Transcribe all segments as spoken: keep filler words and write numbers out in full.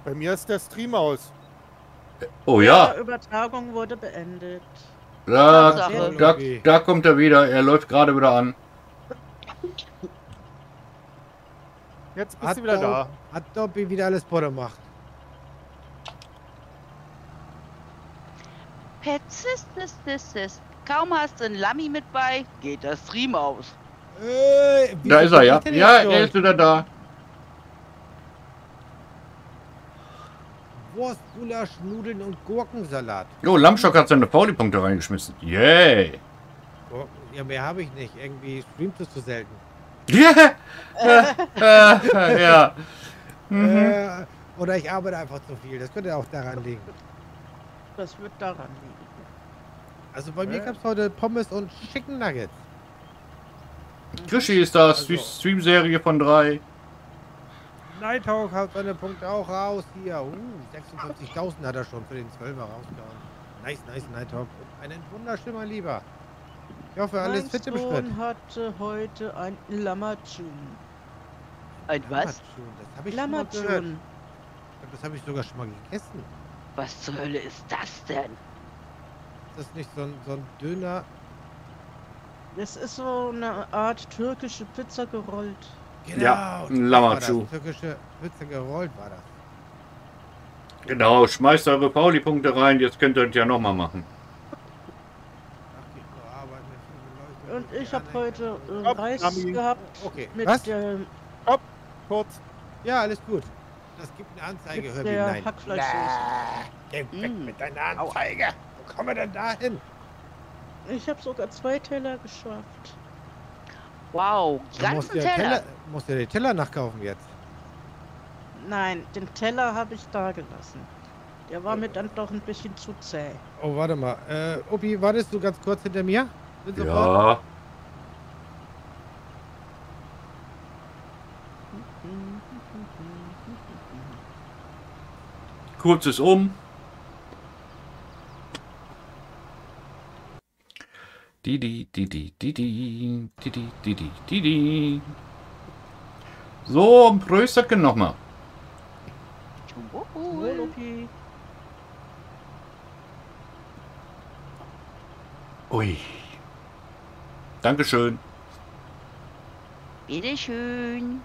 Bei mir ist der Stream aus. Oh ja. Die Übertragung wurde beendet. Da, Tatsache. da, da kommt er wieder. Er läuft gerade wieder an. Jetzt bist Hat du wieder da. Dob- Hat Dobby wieder alles Butter gemacht. Petzistististis. Kaum hast du einen Lammi mit bei, geht der Stream aus. Äh, wie Da ist er, ja. geht denn Ja, jetzt er ist wieder da. Wurst, Gulasch, Nudeln und Gurkensalat. Oh, Lamschock hat seine Pauli-Punkte reingeschmissen. Yay. Gurken, ja, mehr habe ich nicht. Irgendwie streamt es zu selten. Ja. Äh, ja. Mhm. Äh, oder ich arbeite einfach zu viel. Das könnte auch daran liegen. Das wird daran liegen. Also bei mir Äh. gab es heute Pommes und Chicken Nuggets. Krischi ist da. Also- Stream-Serie von drei. Nighthawk hat seine Punkte auch raus hier. Uh, sechsundvierzigtausend hat er schon für den zwölfer rausgehauen. Nice, nice, Nighthawk. Und einen wunderschönen mein Lieber. Ich hoffe, alles Mein fit im Schritt. Sohn hatte heute ein Lamachun. Ein was? Das habe ich schon mal gehört. Lamachun. Das habe ich sogar schon mal gegessen. Was zur Hölle ist das denn? Ist das nicht so ein, so ein Döner? Das ist so eine Art türkische Pizza gerollt. Ja, das ein war Lamachou. das. Türkische Pizza gerollt war das. Genau, schmeißt eure Pauli-Punkte rein. Jetzt könnt ihr es ja nochmal machen. Ach, geht zur Arbeit mit viel Beleuchtung Und ich habe gerne. heute äh, Hopp, Reis Rami. gehabt Okay, mit was? der, Kurz. Ja, alles gut. Das gibt eine Anzeige, mit hör mir der nein. Hackfleischsoße. Geh weg Mm. mit deiner Anzeige. Wo kommen wir denn da hin? Ich habe sogar zwei Teller geschafft. Wow, Du musst ganzen dir Teller. Teller, musst dir die Teller nachkaufen jetzt. Nein, den Teller habe ich da gelassen. Der war mir dann doch ein bisschen zu zäh. Oh, warte mal. Äh, Opi, wartest du ganz kurz hinter mir? Bin sofort. Ja. Kurz ist um. Didi, didi, didi, didi, didi, didi. So, ein Prösterchen nochmal. Wohl, okay. Ui. Dankeschön. Bitteschön.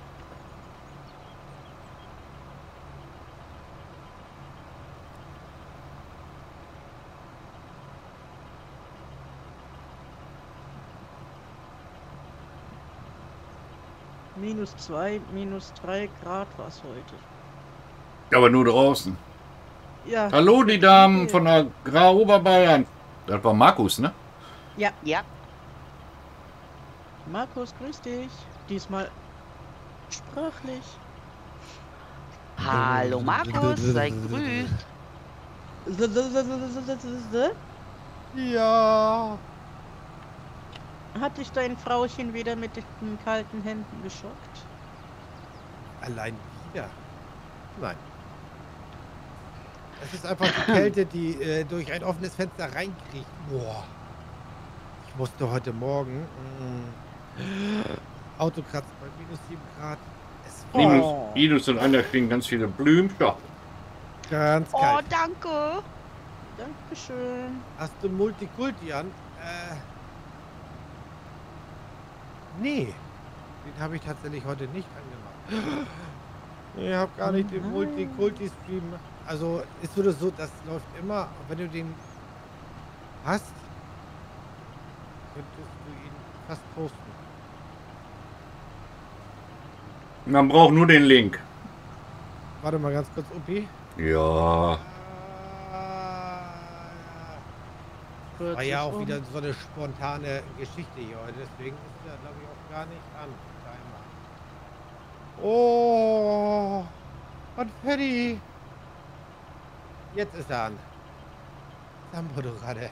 Minus zwei, minus drei Grad war es heute. Aber nur draußen. Ja. Hallo, die Damen von der Oberbayern. Das war Markus, ne? Ja. Ja. Markus, grüß dich. Diesmal sprachlich. Hallo Markus, sei gegrüßt. Ja. Hat dich dein Frauchen wieder mit den kalten Händen geschockt? Allein wieder? Nein. Es ist einfach die Kälte, die äh, durch ein offenes Fenster reinkriecht. Boah. Ich musste heute Morgen mh, Auto kratzen bei minus sieben Grad. Es war Minus, Minus und einer kriegen ganz viele Blümchen. ganz Oh, kalt. danke. Dankeschön. Hast du Multikulti an? Äh, nee. Den habe ich tatsächlich heute nicht angemacht. Ich habe gar nicht den Nein. Multikulti-Stream. Also ist so, so, das läuft immer. Wenn du den hast, könntest du ihn fast posten. Man braucht nur den Link. Warte mal ganz kurz, Upi. Ja. Kurz War ja ist auch um. wieder so eine spontane Geschichte hier heute, deswegen ist er, glaube ich, auch gar nicht an. Timer. Oh, und Ferdi. Jetzt ist er an. Sambo, du gerade.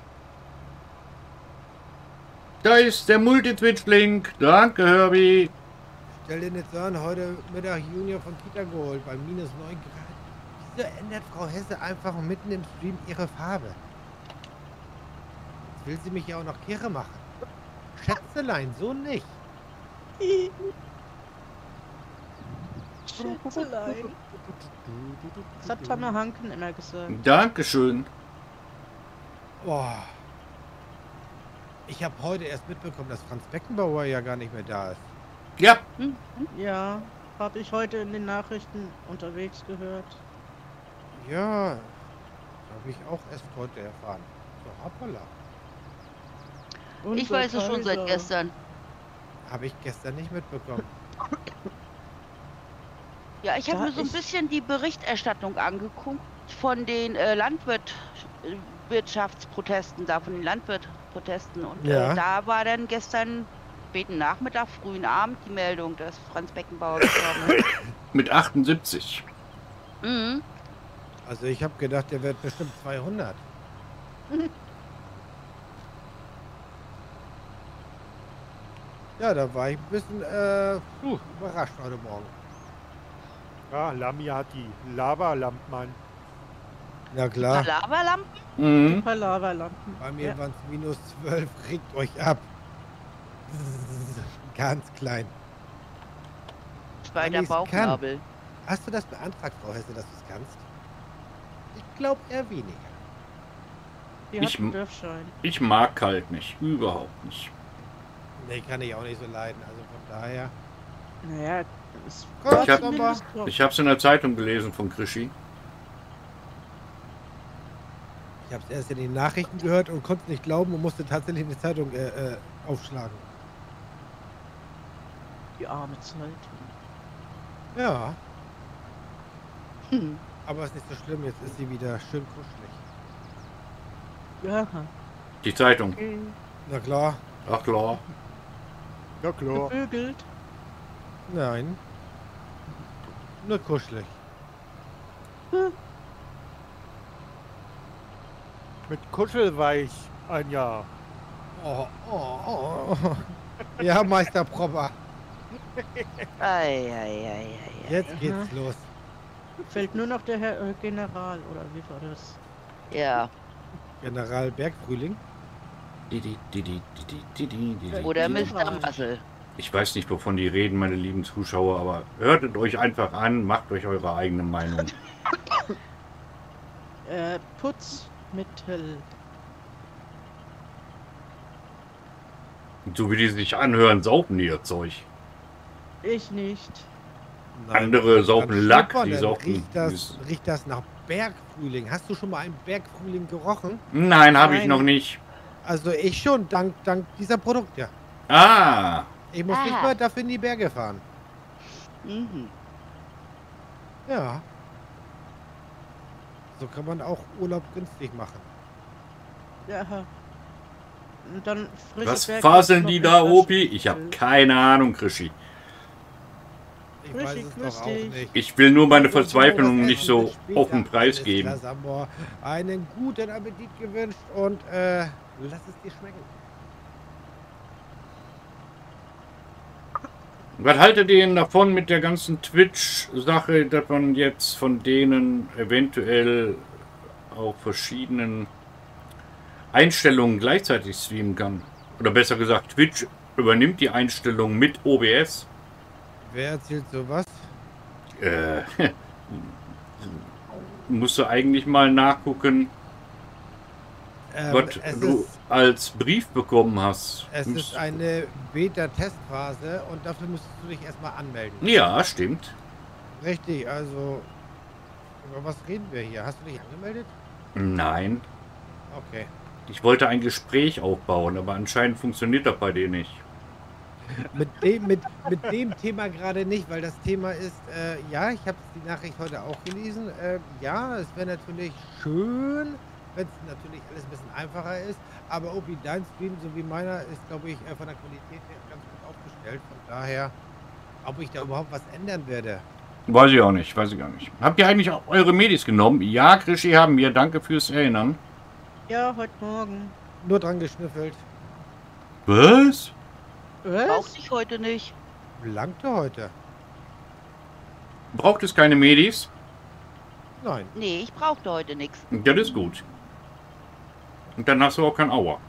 Da ist der Multitwitch-Link. Danke, Herbie. Stell dir nicht so an, heute Mittag Junior von Kita geholt bei minus neun Grad. Wieso ändert Frau Hesse einfach mitten im Stream ihre Farbe? Jetzt will sie mich ja auch noch kirre machen. Schätzelein, so nicht. Schätzelein. Das hat Tonne Hanken immer gesagt. Dankeschön. Boah. Ich habe heute erst mitbekommen, dass Franz Beckenbauer ja gar nicht mehr da ist. Ja, Hm? Ja, habe ich heute in den Nachrichten unterwegs gehört. Ja, habe ich auch erst heute erfahren. So, hoppala. Und Ich der weiß es schon seit Kaiser. gestern. Habe ich gestern nicht mitbekommen. Ja, ich habe Da mir so ein ich- bisschen die Berichterstattung angeguckt von den äh, Landwirt äh, Wirtschaftsprotesten, da von den Landwirtprotesten. Und Ja. äh, da war dann gestern späten Nachmittag, frühen Abend die Meldung, dass Franz Beckenbauer gestorben ist. mit achtundsiebzig. Mhm. Also ich habe gedacht, der wird bestimmt zweihundert. Ja, da war ich ein bisschen äh, puh, überrascht heute Morgen. Ja, Lamy hat die Lavalampen. Na klar, Lavalampen? Mhm. Super Lavalampen. bei mir Ja. waren es minus zwölf, regt euch ab. Ganz klein. Zweiter ich's kann. Bauchnabel. Hast du das beantragt, Frau Hesse, dass du es kannst? Ich glaube eher weniger. Die Ich hat einen m- Dörfschein. Ich mag kalt nicht. Überhaupt nicht. Nee, kann ich auch nicht so leiden. Also von daher. Naja, es Gott, war Ich hab- zumindest trocken. Ich habe es in der Zeitung gelesen von Krischi. Ich habe es erst in den Nachrichten gehört und konnte es nicht glauben und musste tatsächlich eine Zeitung äh, äh, aufschlagen. Die arme Zeit. Ja, Hm. aber ist nicht so schlimm. Jetzt ist sie wieder schön kuschelig. Ja. Die Zeitung. Na klar. Ach klar. Ja klar. Gebügelt. Nein. Nur kuschelig. Mit Kuschelweich ein Jahr. Oh, oh, oh. Ja, Meister Propper. Ei, ei, ei, ei, ei. Jetzt Aha. geht's los. Fällt nur noch der Herr äh, General, oder wie war das? Ja. General Bergfrühling. Di, di, di, di, di, di, di, di, di. Oder Die Mister Wahl. Muscle. Ich weiß nicht, wovon die reden, meine lieben Zuschauer, aber hört es euch einfach an, macht euch eure eigene Meinung. Äh, Putzmittel. So wie die sich anhören, saufen die ihr Zeug. Ich nicht. Andere saufen Dann Lack, schnuppern, die dann saufen- Riecht das, dieses- riecht das nach Bergfrühling? Hast du schon mal einen Bergfrühling gerochen? Nein, habe ich Nein. noch nicht. Also ich schon, dank, dank dieser Produkte. Ah, Ich muss nicht Aha. mal dafür in die Berge fahren. Mhm. Ja. So kann man auch Urlaub günstig machen. Ja. Und dann frische was Bergwurst faseln noch die in da, Flaschen. Opi? Ich habe keine Ahnung, Krischi. Ich Grüß weiß dich, es grüß doch auch dich. nicht. Ich will nur meine So, so, Verzweiflung das nicht Essen so bis später. auf den Preis Alles geben. klar, Sambor. Einen guten Appetit gewünscht und äh, lass es dir schmecken. Was haltet ihr denn davon mit der ganzen Twitch-Sache, dass man jetzt von denen eventuell auf verschiedenen Einstellungen gleichzeitig streamen kann? Oder besser gesagt, Twitch übernimmt die Einstellung mit O B S. Wer erzählt sowas? Äh, musst du eigentlich mal nachgucken, Ähm, was es, du ist, als Brief bekommen hast. es ist eine Beta-Testphase und dafür müsstest du dich erstmal anmelden. Ja, stimmt. Richtig, also über was reden wir hier? Hast du dich angemeldet? Nein, Okay. ich wollte ein Gespräch aufbauen, aber anscheinend funktioniert das bei dir nicht. Mit dem, mit, mit dem Thema gerade nicht, weil das Thema ist, äh, ja, ich habe die Nachricht heute auch gelesen. Äh, ja, es wäre natürlich schön, wenn es natürlich alles ein bisschen einfacher ist. Aber Opi, dein Stream, so wie meiner, ist, glaube ich, äh, von der Qualität her ganz gut aufgestellt. Von daher, ob ich da überhaupt was ändern werde. Weiß ich auch nicht, weiß ich gar nicht. Habt ihr eigentlich auch eure Medis genommen? Ja, Krischi, haben wir. Danke fürs Erinnern. Ja, heute Morgen. Nur dran geschnüffelt. Was? Braucht Was? ich heute nicht. Langte heute? Braucht es keine Medis? Nein. Nee, ich brauchte heute nichts. Das ist gut. Und dann hast du auch kein Aua.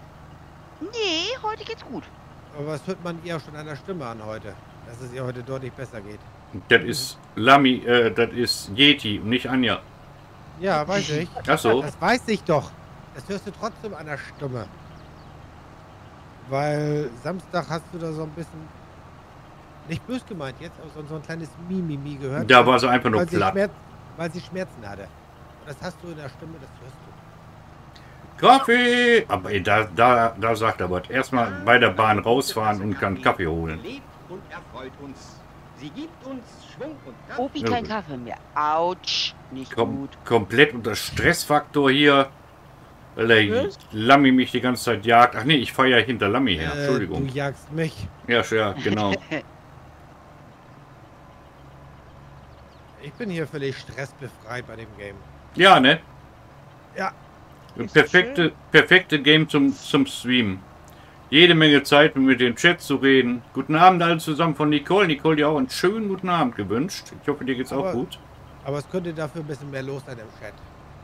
Nee, heute geht's gut. Aber was hört man ihr auch schon an der Stimme an heute? Dass es ihr heute deutlich besser geht. Das ist Lami, äh, das ist Yeti und nicht Anja. Ja, weiß ich. Ach so. Das weiß ich doch. Das hörst du trotzdem an der Stimme. Weil Samstag hast du da so ein bisschen, nicht böse gemeint jetzt, aber so, so ein kleines Mimimi gehört. Da war sie einfach nur weil sie, platt. Schmerz, weil sie Schmerzen hatte. Und das hast du in der Stimme, das hörst du. Kaffee! Aber ey, da, da, da sagt er was. Erstmal bei der Bahn rausfahren und kann Kaffee holen. Lebt und erfreut uns. Sie gibt uns Schwung und Kraft. Opi, Ja, kein gut. Kaffee mehr. Autsch, nicht Kom gut. komplett unter Stressfaktor hier. Weil der Was? Lammi mich die ganze Zeit jagt. Ach nee, ich fahre ja hinter Lammi her. Äh, Entschuldigung. du jagst mich. Ja, ja, genau. Ich bin hier völlig stressbefreit bei dem Game. Ja, ne? Ja. Perfekte, perfekte Game zum, zum Streamen. Jede Menge Zeit, um mit dem Chat zu reden. Guten Abend alle zusammen von Nicole. Nicole, dir auch einen schönen guten Abend gewünscht. Ich hoffe, dir geht's auch Aber- gut. Aber es könnte dafür ein bisschen mehr los sein im Chat.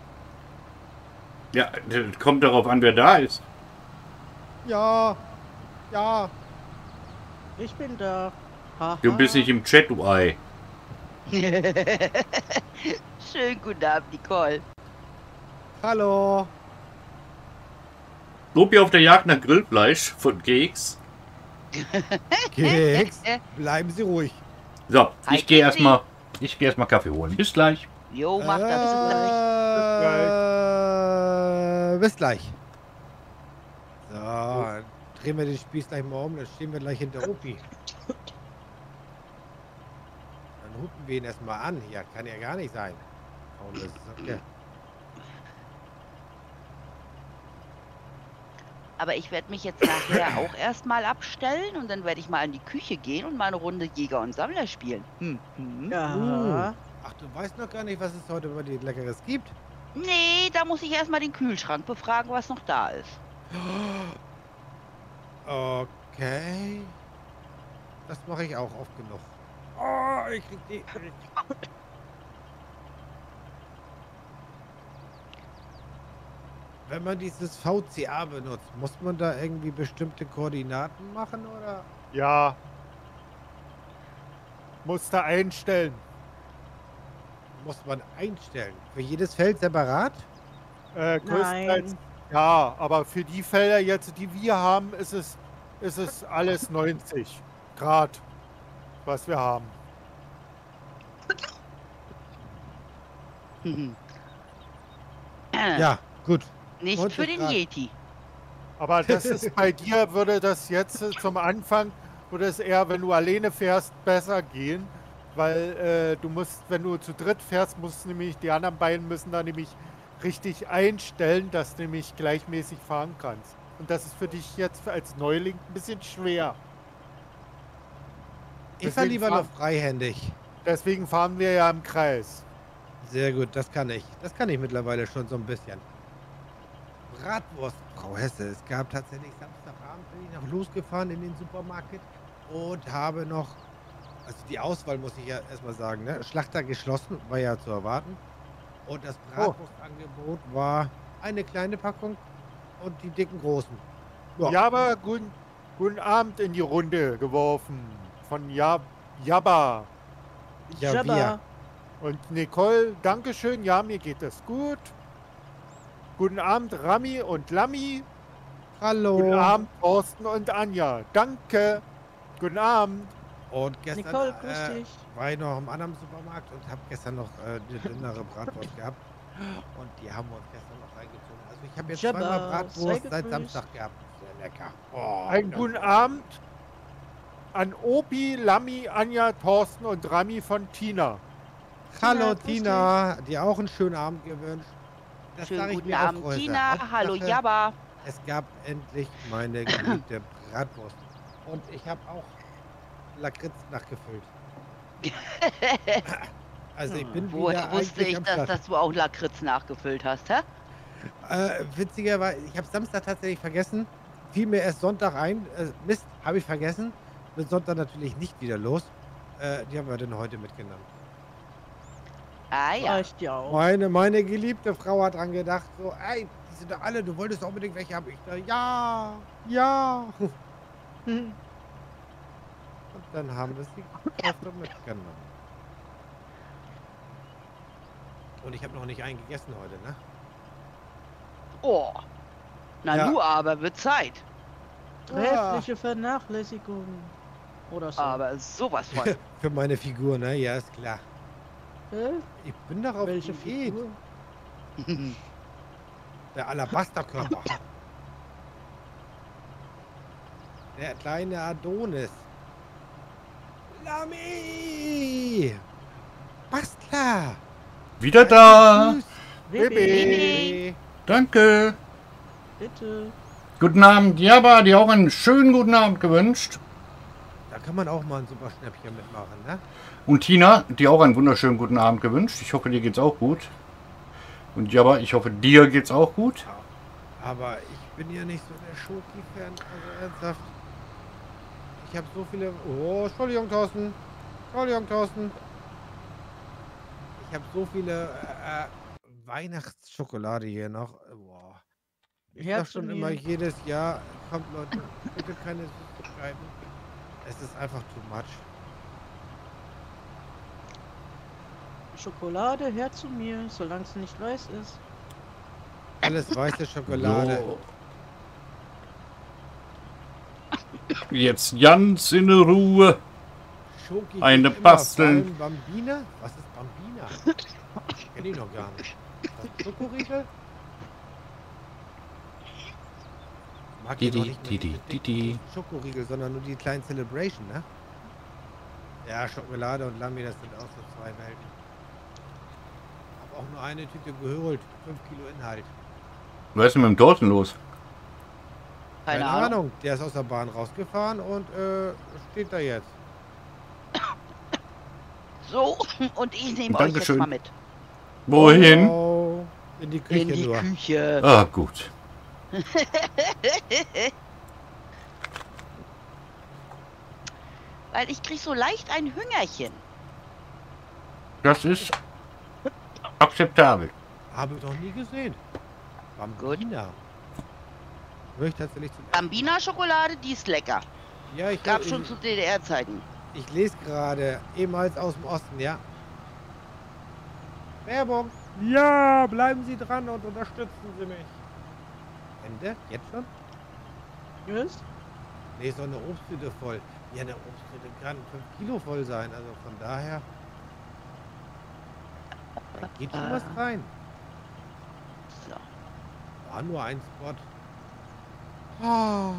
Ja, das kommt darauf an, wer da ist. Ja. Ja. Ich bin da. Haha. Du bist nicht im Chat, du Ei. Schönen guten Abend, Nicole. Hallo. Lobi auf der Jagd nach Grillfleisch von Keks. Keks. Bleiben Sie ruhig. So, Hi, ich gehe Keksi. erstmal ich gehe erstmal Kaffee holen. Bis gleich. Jo, mach das. Äh, bis gleich. So, dann drehen wir den Spieß gleich mal um, dann stehen wir gleich hinter Opi. Dann hupen wir ihn erstmal an. Hier kann ja gar nicht sein. Oh, das ist okay. Aber ich werde mich jetzt nachher auch erstmal abstellen und dann werde ich mal in die Küche gehen und mal eine Runde Jäger und Sammler spielen. Hm. Hm. Ja. Ach, du weißt noch gar nicht, was es heute bei dir Leckeres gibt? Nee, da muss ich erstmal den Kühlschrank befragen, was noch da ist. Okay. Das mache ich auch oft genug. Oh, ich krieg die. Wenn man dieses V C A benutzt, muss man da irgendwie bestimmte Koordinaten machen oder? Ja. Musst du einstellen. Muss man einstellen? Für jedes Feld separat? Äh, größtenteils, Nein. ja, aber für die Felder jetzt, die wir haben, ist es, ist es alles neunzig Grad, was wir haben. Hm. Ja, gut. Nicht neunzig für den Grad. Yeti. Aber das ist bei dir, würde das jetzt äh, zum Anfang, würde es eher, wenn du alleine fährst, besser gehen. Weil äh, du musst, wenn du zu dritt fährst, musst nämlich, die anderen beiden müssen da nämlich richtig einstellen, dass du nämlich gleichmäßig fahren kannst. Und das ist für dich jetzt als Neuling ein bisschen schwer. Ich fahre Deswegen lieber fahr- noch freihändig. Deswegen fahren wir ja im Kreis. Sehr gut, das kann ich. Das kann ich mittlerweile schon so ein bisschen. Bratwurst, Frau Hesse. Es gab tatsächlich Samstagabend, bin ich noch losgefahren in den Supermarkt und habe noch, also die Auswahl muss ich ja erstmal sagen, ne? Schlachter geschlossen, war ja zu erwarten. Und das Bratwurstangebot war eine kleine Packung und die dicken großen. Ja, aber guten, guten Abend in die Runde geworfen. Von Jab Jabba. Ja, Jabba. wir. Und Nicole, Dankeschön. Ja, mir geht es gut. Guten Abend, Rami und Lammi. Hallo. Guten Abend, Thorsten und Anja. Danke. Guten Abend. Und gestern Nicole, grüß äh, dich. war ich noch im anderen Supermarkt und habe gestern noch äh, eine dünnere Bratwurst gehabt. Und die haben wir uns gestern noch reingezogen. Also ich habe jetzt Jabba, zweimal sei Bratwurst seit gegrüßt. Samstag gehabt. Sehr lecker. Oh, Einen das- guten Abend an Opi, Lammi, Anja, Thorsten und Rami von Tina. Hallo Tina, grüß Tina, dir auch einen schönen Abend gewünscht. Das Schönen sag ich guten mir auch, Abend, Frau Hesse. Tina. Hallo, Hauptsache, Jabba. Es gab endlich meine geliebte Bratwurst. Und ich habe auch Lakritz nachgefüllt. Also ich bin Woher wieder wusste eigentlich ich, am dass, Start. dass du auch Lakritz nachgefüllt hast, hä? Äh, witzigerweise, ich habe Samstag tatsächlich vergessen. Fiel mir erst Sonntag ein. Äh, Mist, habe ich vergessen. Bin Sonntag natürlich nicht wieder los. Äh, die haben wir dann heute mitgenommen. Ah ja. Reicht ja auch. Meine, meine geliebte Frau hat dran gedacht, so, ey, die sind doch alle, du wolltest doch unbedingt welche haben. Ich dachte, ja, ja. Hm. Und dann haben wir sie gekauft und mitgenommen. Und ich habe noch nicht einen gegessen heute, ne? Oh. Na Ja. nu aber, wird Zeit. Gräfliche Vernachlässigung. Oder so. Aber sowas von. Für meine Figur, ne? Ja, ist klar. Hä? Ich bin doch auf Welche Diät. Figur? Der Alabasterkörper. Der kleine Adonis. Lami! Bastler! Wieder da. Tschüss. Baby, Danke. bitte. Guten Abend, Jabba, dir auch einen schönen guten Abend gewünscht. Da kann man auch mal ein super Schnäppchen mitmachen, ne? Und Tina, dir auch einen wunderschönen guten Abend gewünscht. Ich hoffe, dir geht's auch gut. Und Jabba, ich hoffe, dir geht's auch gut. Aber ich bin ja nicht so der Schoki-Fan, also ernsthaft. Ich habe so viele... Oh, Entschuldigung, Thorsten. Entschuldigung, Thorsten. Ich habe so viele äh, äh, Weihnachtsschokolade hier noch. Boah. Ich sag Herz schon und immer Nieren. jedes Jahr, kommt Leute, bitte keine Süßigkeiten. Es ist einfach too much. Schokolade, her zu mir, solange es nicht weiß ist. Alles weiße Schokolade. So. Jetzt ganz in Ruhe. Schoki Eine geht immer, basteln. vor allem Bambina? Was ist Bambina? Kenn ich noch gar nicht. Was, Schokoriegel? Mag ich noch Didi, nicht mal Didi, diese Didi. dicken Schokoriegel, sondern nur die kleinen Celebration, ne? Ja, Schokolade und Lami, das sind auch so zwei Welten. Hab auch nur eine Tüte geholt. fünf Kilo Inhalt. Was ist denn mit dem Thorsten los? Keine Ahnung. Der ist aus der Bahn rausgefahren und äh, steht da jetzt. So, und ich nehme euch jetzt Dankeschön. mal mit. Wohin? Oh, in die Küche In die nur. Küche. Ah, gut. Weil ich krieg so leicht ein Hüngerchen. Das ist akzeptabel. Habe ich noch nie gesehen. Bambina. Würde ich tatsächlich zum Bambina-Schokolade, die ist lecker. Ja, ich, Gab ich, schon zu D D R-Zeiten. ich lese gerade, ehemals aus dem Osten, ja. Werbung. Ja, bleiben Sie dran und unterstützen Sie mich. Ende? Jetzt schon? Was? Nee, ist doch eine Obsttüte voll. Ja, eine Obsttüte kann fünf Kilo voll sein, also von daher. Da geht schon was rein. So. War nur ein Spot. Ah,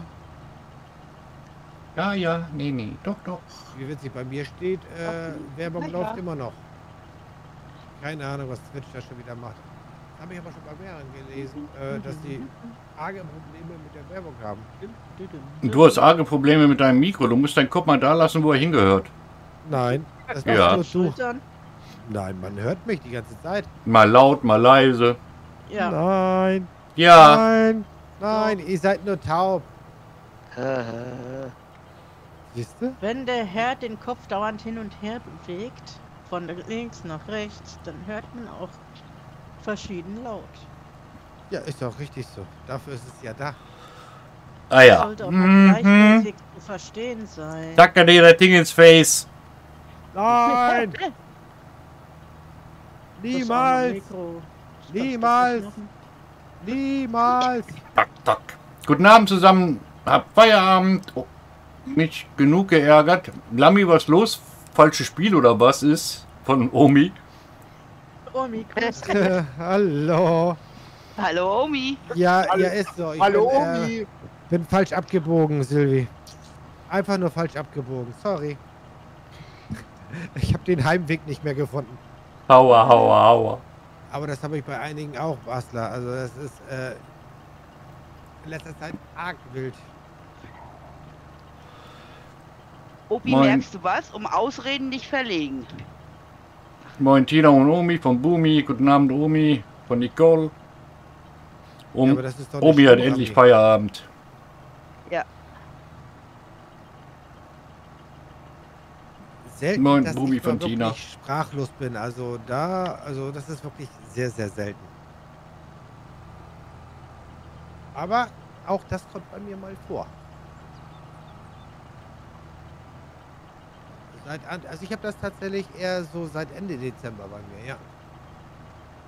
Ja, ja, nee, nee, doch, doch. wie witzig, bei mir steht, äh, Werbung Na läuft ja. immer noch. Keine Ahnung, was Twitch da schon wieder macht. Habe ich aber schon bei mehreren gelesen, äh, dass die arge Probleme mit der Werbung haben. Du hast arge Probleme mit deinem Mikro. Du musst deinen Kopf mal da lassen, wo er hingehört. Nein, das Ja. machst nur du. Schultern? Nein, man hört mich die ganze Zeit. Mal laut, mal leise. Ja. Nein, Ja, nein, nein, ihr seid nur taub. Äh, Siehst du? Wenn der Herr den Kopf dauernd hin und her bewegt, von links nach rechts, dann hört man auch verschieden laut. Ja, ist doch richtig so. Dafür ist es ja da. ah ja. Sollte auch Mhm. gleichmäßig zu verstehen sein. Dacke dir das Ding ins Face. Nein, Das niemals, Mikro. niemals, niemals. Tack, tack. Guten Abend zusammen. Hab Feierabend. Oh, mich genug geärgert. Lammi, was los? Falsches Spiel oder was ist? Von Omi. Oh, Mikro. Äh, hallo. Hallo Omi. Ja, Hallo- ja, ist so. Ich Hallo, bin, äh, Omi. bin falsch abgebogen, Silvi. Einfach nur falsch abgebogen. Sorry. Ich habe den Heimweg nicht mehr gefunden. Hauer, hauer, hauer. Aber das habe ich bei einigen auch, Bastler. Also das ist äh, in letzter Zeit arg wild. Opi, Moin. merkst du was? Um Ausreden nicht verlegen. Moin Tina und Omi von Bumi. Guten Abend Omi von Nicole. Um, Ja, aber das ist doch eine Omi hat Show, endlich Ami. Feierabend. Ja. Selten, Moin, dass Bubi ich mal von Tina. wirklich sprachlos bin. Also da, also das ist wirklich sehr, sehr selten. Aber auch das kommt bei mir mal vor. Seit, an- also ich habe das tatsächlich eher so seit Ende Dezember bei mir, ja.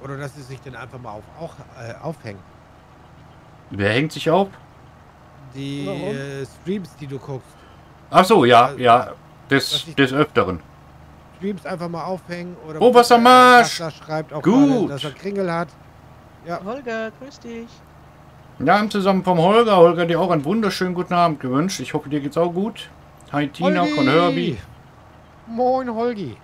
Oder dass sie sich dann einfach mal auf, auch, äh, aufhängen. Wer hängt sich auf? Die Warum? äh, Streams, die du guckst. Ach so, ja, Also, ja. Des, was ich- des Öfteren. Streams einfach mal aufhängen. Oder Oh, was am äh, Arsch! Wasser schreibt auch Gut. gerade, dass er Kringel hat. Ja, Holger, grüß dich. Ja, im Zusammen vom Holger. Holger, dir auch einen wunderschönen guten Abend gewünscht. Ich hoffe, dir geht's auch gut. Hi Tina Holgi! von Herbie. Moin, Holgi.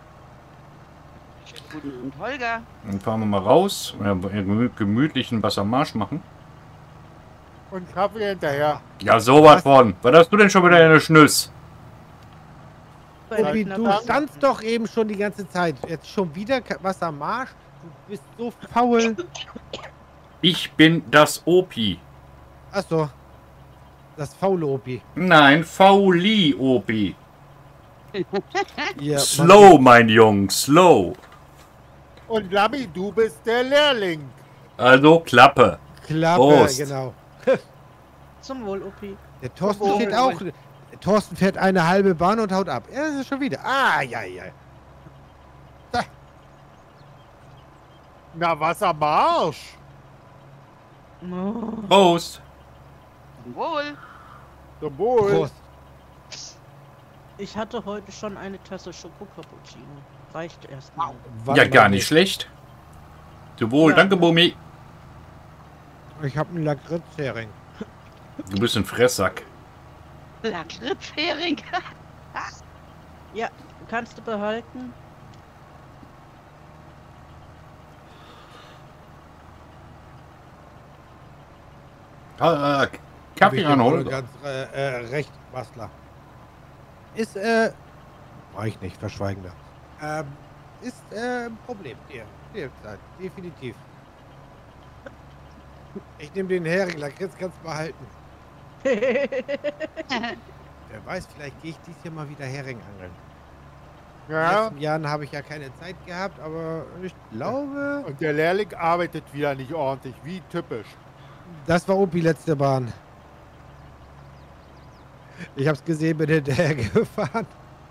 Guten Abend, Holger. Dann fahren wir mal raus. Ja, gemü- gemütlichen Wassermarsch machen. Und Kaffee hinterher. Ja, sowas von. Was hast du denn schon wieder in der Schnüss? Bei Obi, der du Knappe- standst doch eben schon die ganze Zeit. Jetzt schon wieder Ka- was am Marsch? Du bist so faul. Ich bin das Opi. Achso. Das faule Opi. Nein, Fauli Opi. Ja, Slow, mein Jung, slow. Und Lammi, du bist der Lehrling. Also Klappe. Klappe, Prost. genau. Zum Wohl, Opi. Der Thorsten Obwohl- steht auch. Der Thorsten fährt eine halbe Bahn und haut ab. Ja, das ist schon wieder. Ah, ja, ja. Na, was am Arsch? Oh. Prost. Zum Wohl. Zum Wohl. Prost. Ich hatte heute schon eine Tasse Schoko-Cappuccino. Reicht erstmal. Warte Ja, mal, gar nicht schlecht. Zu wohl, Ja. danke, Bumi. Ich habe einen Lakritzhering. Du bist ein Fresssack. Lakritzhering. Ja, kannst du behalten. Ah, äh, Kaffee Hab ich an dir wohl Holger. Ganz äh, äh, recht, Bastler. Ist, äh. War ich nicht, verschweigender. Ähm, ist, äh, ein Problem. Der, derzeit. Definitiv. Ich nehme den Hering, Lakritz kannst du behalten. Wer weiß, vielleicht gehe ich dies Jahr mal wieder Hering angeln. In den Ja. letzten Jahren habe ich ja keine Zeit gehabt, aber ich glaube, Und der Lehrling arbeitet wieder nicht ordentlich. Wie typisch. das war Opi letzte Bahn. Ich hab's gesehen, bin hinterher gefahren.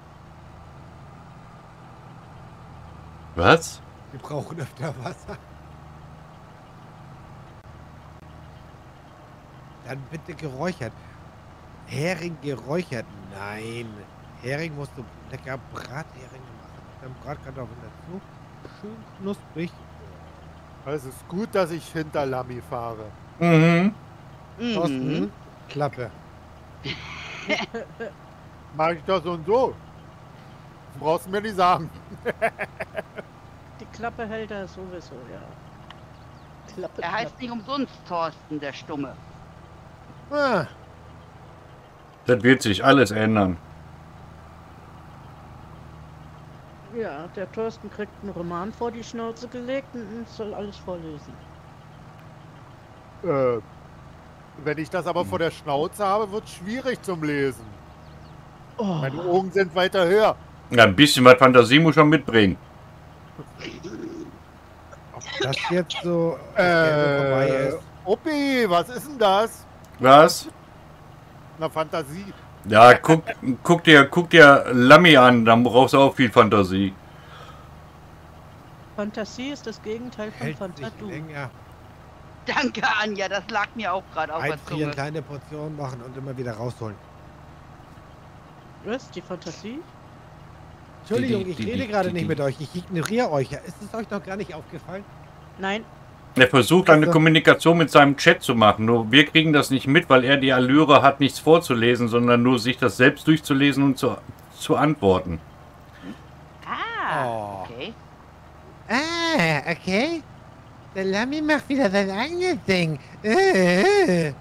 Was? Wir brauchen öfter Wasser. Dann bitte geräuchert. Hering geräuchert. Nein. Hering musst du lecker Bratheringe machen. Dann Bratkartoffeln dazu. Schön knusprig. Es ist gut, dass ich hinter Lammi fahre. Mhm. Thorsten, Mhm. Klappe. Mach ich das so und so. Brauchst du mir nicht sagen. Die Klappe hält er sowieso, ja. Klappe, Er heißt Klappe. nicht umsonst Thorsten, der Stumme. Ah, Das wird sich alles ändern. Ja, der Thorsten kriegt einen Roman vor die Schnauze gelegt und soll alles vorlesen. Äh, wenn ich das aber vor der Schnauze habe, wird es schwierig zum Lesen. Oh, Meine Augen sind weiter höher. Ja, ein bisschen was Fantasie muss schon mitbringen. ob das jetzt so das Gelbe vorbei Äh, ist. Oppi, was ist denn das? Was? Na, Fantasie. Ja, guck, guck dir, guck dir Lammi an, dann brauchst du auch viel Fantasie. Fantasie ist das Gegenteil von Hält sich Fantadu. länger. Danke, Anja, das lag mir auch gerade auf der Einfrieren, Zunge. kleine Portionen machen und immer wieder rausholen. Was? Die Fantasie? Entschuldigung, die- ich die- rede die- gerade die- nicht die- mit euch. Ich ignoriere euch. Ja, ist es euch noch gar nicht aufgefallen? Nein, Er versucht eine Also- Kommunikation mit seinem Chat zu machen, nur wir kriegen das nicht mit, weil er die Allüre hat, nichts vorzulesen, sondern nur sich das selbst durchzulesen und zu, zu antworten. Ah, Oh. okay. Ah, okay. Der Lammi macht wieder sein eigenes Ding. Äh.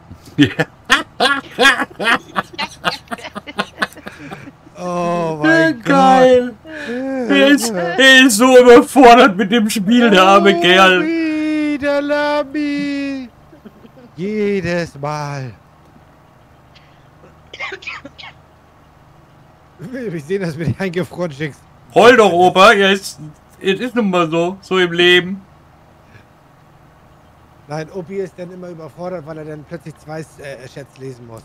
Oh mein Geil! Er ist, er ist so überfordert mit dem Spiel, der arme Oh, Kerl. wie der Lammi. Jedes Mal. Wir sehen, dass du mir eingefroren schickst. Heul doch, Opa, ja, es, es ist nun mal so, so im Leben. Nein, Opi ist dann immer überfordert, weil er dann plötzlich zwei äh, Chats lesen muss.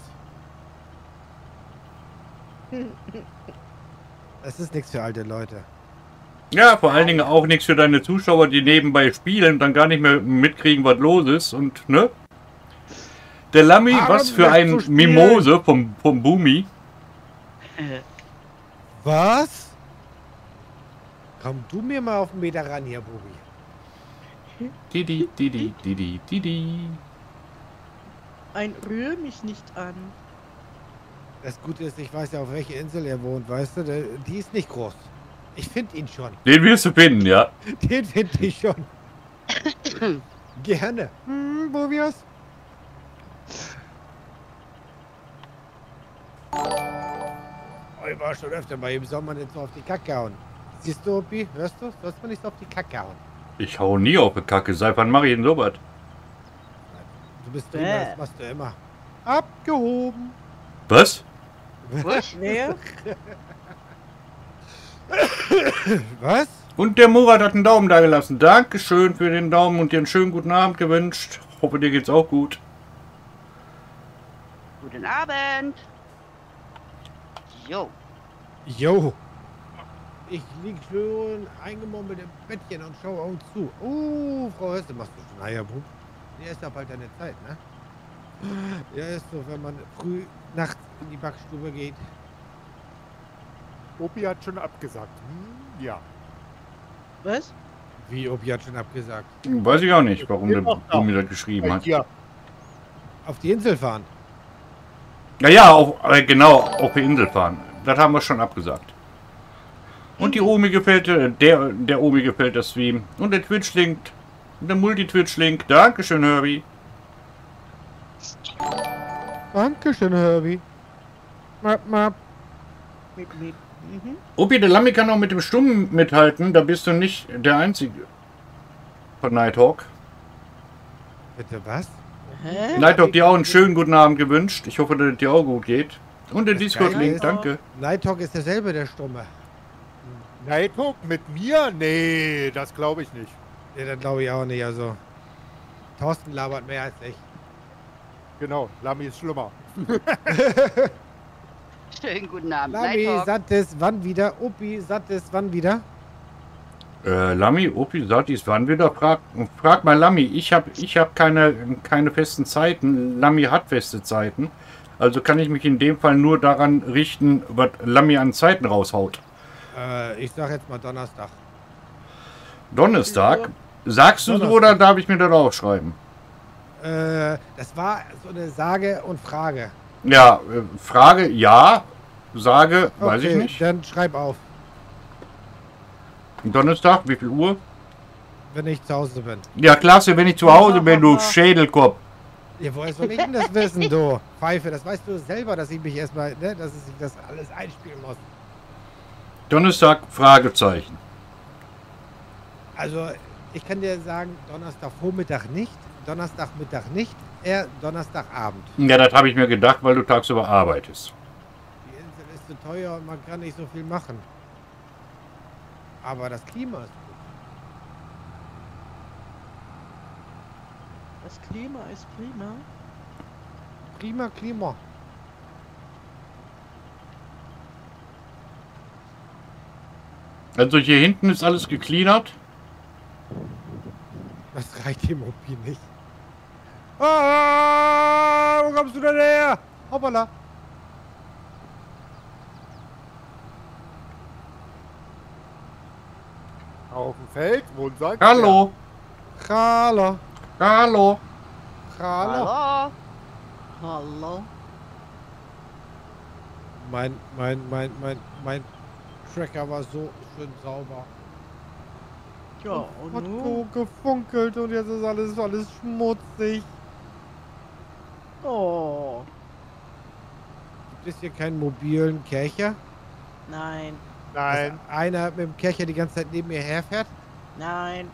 Das ist nichts für alte Leute. Ja, vor allen Dingen auch nichts für deine Zuschauer, die nebenbei spielen und dann gar nicht mehr mitkriegen, was los ist. Und, ne? Der Lammi, Warum was für willst ein du spielen? Mimose vom, vom Boomi. Was? Komm du mir mal auf den Meter ran hier, Bubi. Didi, didi, didi, didi. Ein rühr mich nicht an. Das Gute ist, ich weiß ja, auf welcher Insel er wohnt, weißt du? Der, die ist nicht groß. Ich finde ihn schon. Den wirst du finden, ja. Den finde ich schon. Gerne. Hm, Bobias? Oh, ich war schon öfter bei ihm, soll man jetzt noch auf die Kacke hauen. Siehst du, Opi? Hörst du? Sollst man nicht auf die Kacke hauen. Ich hau nie auf die Kacke. Seit wann mache ich denn sowas? Du bist Bäh. prima, das machst du immer. Abgehoben. Was? Was? Nee, Was? Und der Murat hat einen Daumen da gelassen. Dankeschön für den Daumen und dir einen schönen guten Abend gewünscht. Hoffe, dir geht's auch gut. Guten Abend. Jo. Jo. Ich lieg schon eingemummelt im Bettchen und schaue auch zu. Oh, Frau Höste, machst du schon Eierbub? Ja, ist ja bald deine Zeit, ne? Ja, ist so, wenn man früh nachts in die Backstube geht. Opi hat schon abgesagt. Hm, ja. was? Wie, Opi hat schon abgesagt. Weiß ich auch nicht, warum der Geht auch da. Boomi das geschrieben Bei hat. dir. Auf die Insel fahren. Naja, auf, äh, genau, auf die Insel fahren. Das haben wir schon abgesagt. Und die Omi gefällt, äh, der, der Omi gefällt der Stream. Und der Twitch-Link, der Multi-Twitch-Link. Dankeschön, Herbie. Dankeschön, Herbie. Map, map. Mit, mit. Mhm. Opi, der Lammi kann auch mit dem Stummen mithalten. Da bist du nicht der Einzige. Von Nighthawk. Bitte was? Hä? Nighthawk dir auch einen schönen guten Abend gewünscht. Ich hoffe, dass es dir auch gut geht. Und der Das Geile Discord-Link, ist- danke. Nighthawk ist derselbe, der Stumme. Nighthawk mit mir? Nee, das glaube ich nicht. Ja, das glaube ich auch nicht. Also, Thorsten labert mehr als ich. Genau, Lami ist schlimmer. Schönen guten Abend. Lami, Nighthawk. Sattes, wann wieder? Opi, Sattes, wann wieder? Äh, Lammi, Opi, Satis, wann wieder? Frag, frag mal Lammi. Ich habe ich hab keine, keine festen Zeiten. Lammi hat feste Zeiten. Also kann ich mich in dem Fall nur daran richten, was Lammi an Zeiten raushaut. Äh, ich sag jetzt mal Donnerstag. Donnerstag? Sagst du so Donnerstag. oder darf ich mir das aufschreiben? Äh, das war so eine Sage und Frage. Ja, äh, Frage, ja. Sage, weiß ich Okay, nicht. dann schreib auf, Donnerstag, wie viel Uhr? wenn ich zu Hause bin. Ja, klasse, wenn ich zu Hause bin, du Schädelkopf. Ja, woher soll ich denn das wissen, du? Pfeife, das weißt du selber, dass ich mich erstmal, ne, dass ich das alles einspielen muss. Donnerstag, Fragezeichen. Also, ich kann dir sagen, Donnerstagvormittag nicht, Donnerstagmittag nicht, eher Donnerstagabend. Ja, das habe ich mir gedacht, weil du tagsüber arbeitest. Die Insel ist zu teuer und man kann nicht so viel machen. Aber das Klima ist gut. Das Klima ist prima. Prima Klima. Also hier hinten ist alles gecleanert. Das reicht dem Opi nicht. Ah, wo kommst du denn her? Hoppala. Auf dem Feld, wo sagt Hallo, Hallo. hallo. Hallo. Hallo. Hallo. Mein, mein, mein, mein, mein Tracker war so schön sauber. Ja, Hat und so nun? gefunkelt und jetzt ist alles, alles schmutzig. Oh, Gibt es hier keinen mobilen Kercher? nein, Nein, Dass einer mit dem Kercher die ganze Zeit neben mir herfährt? nein.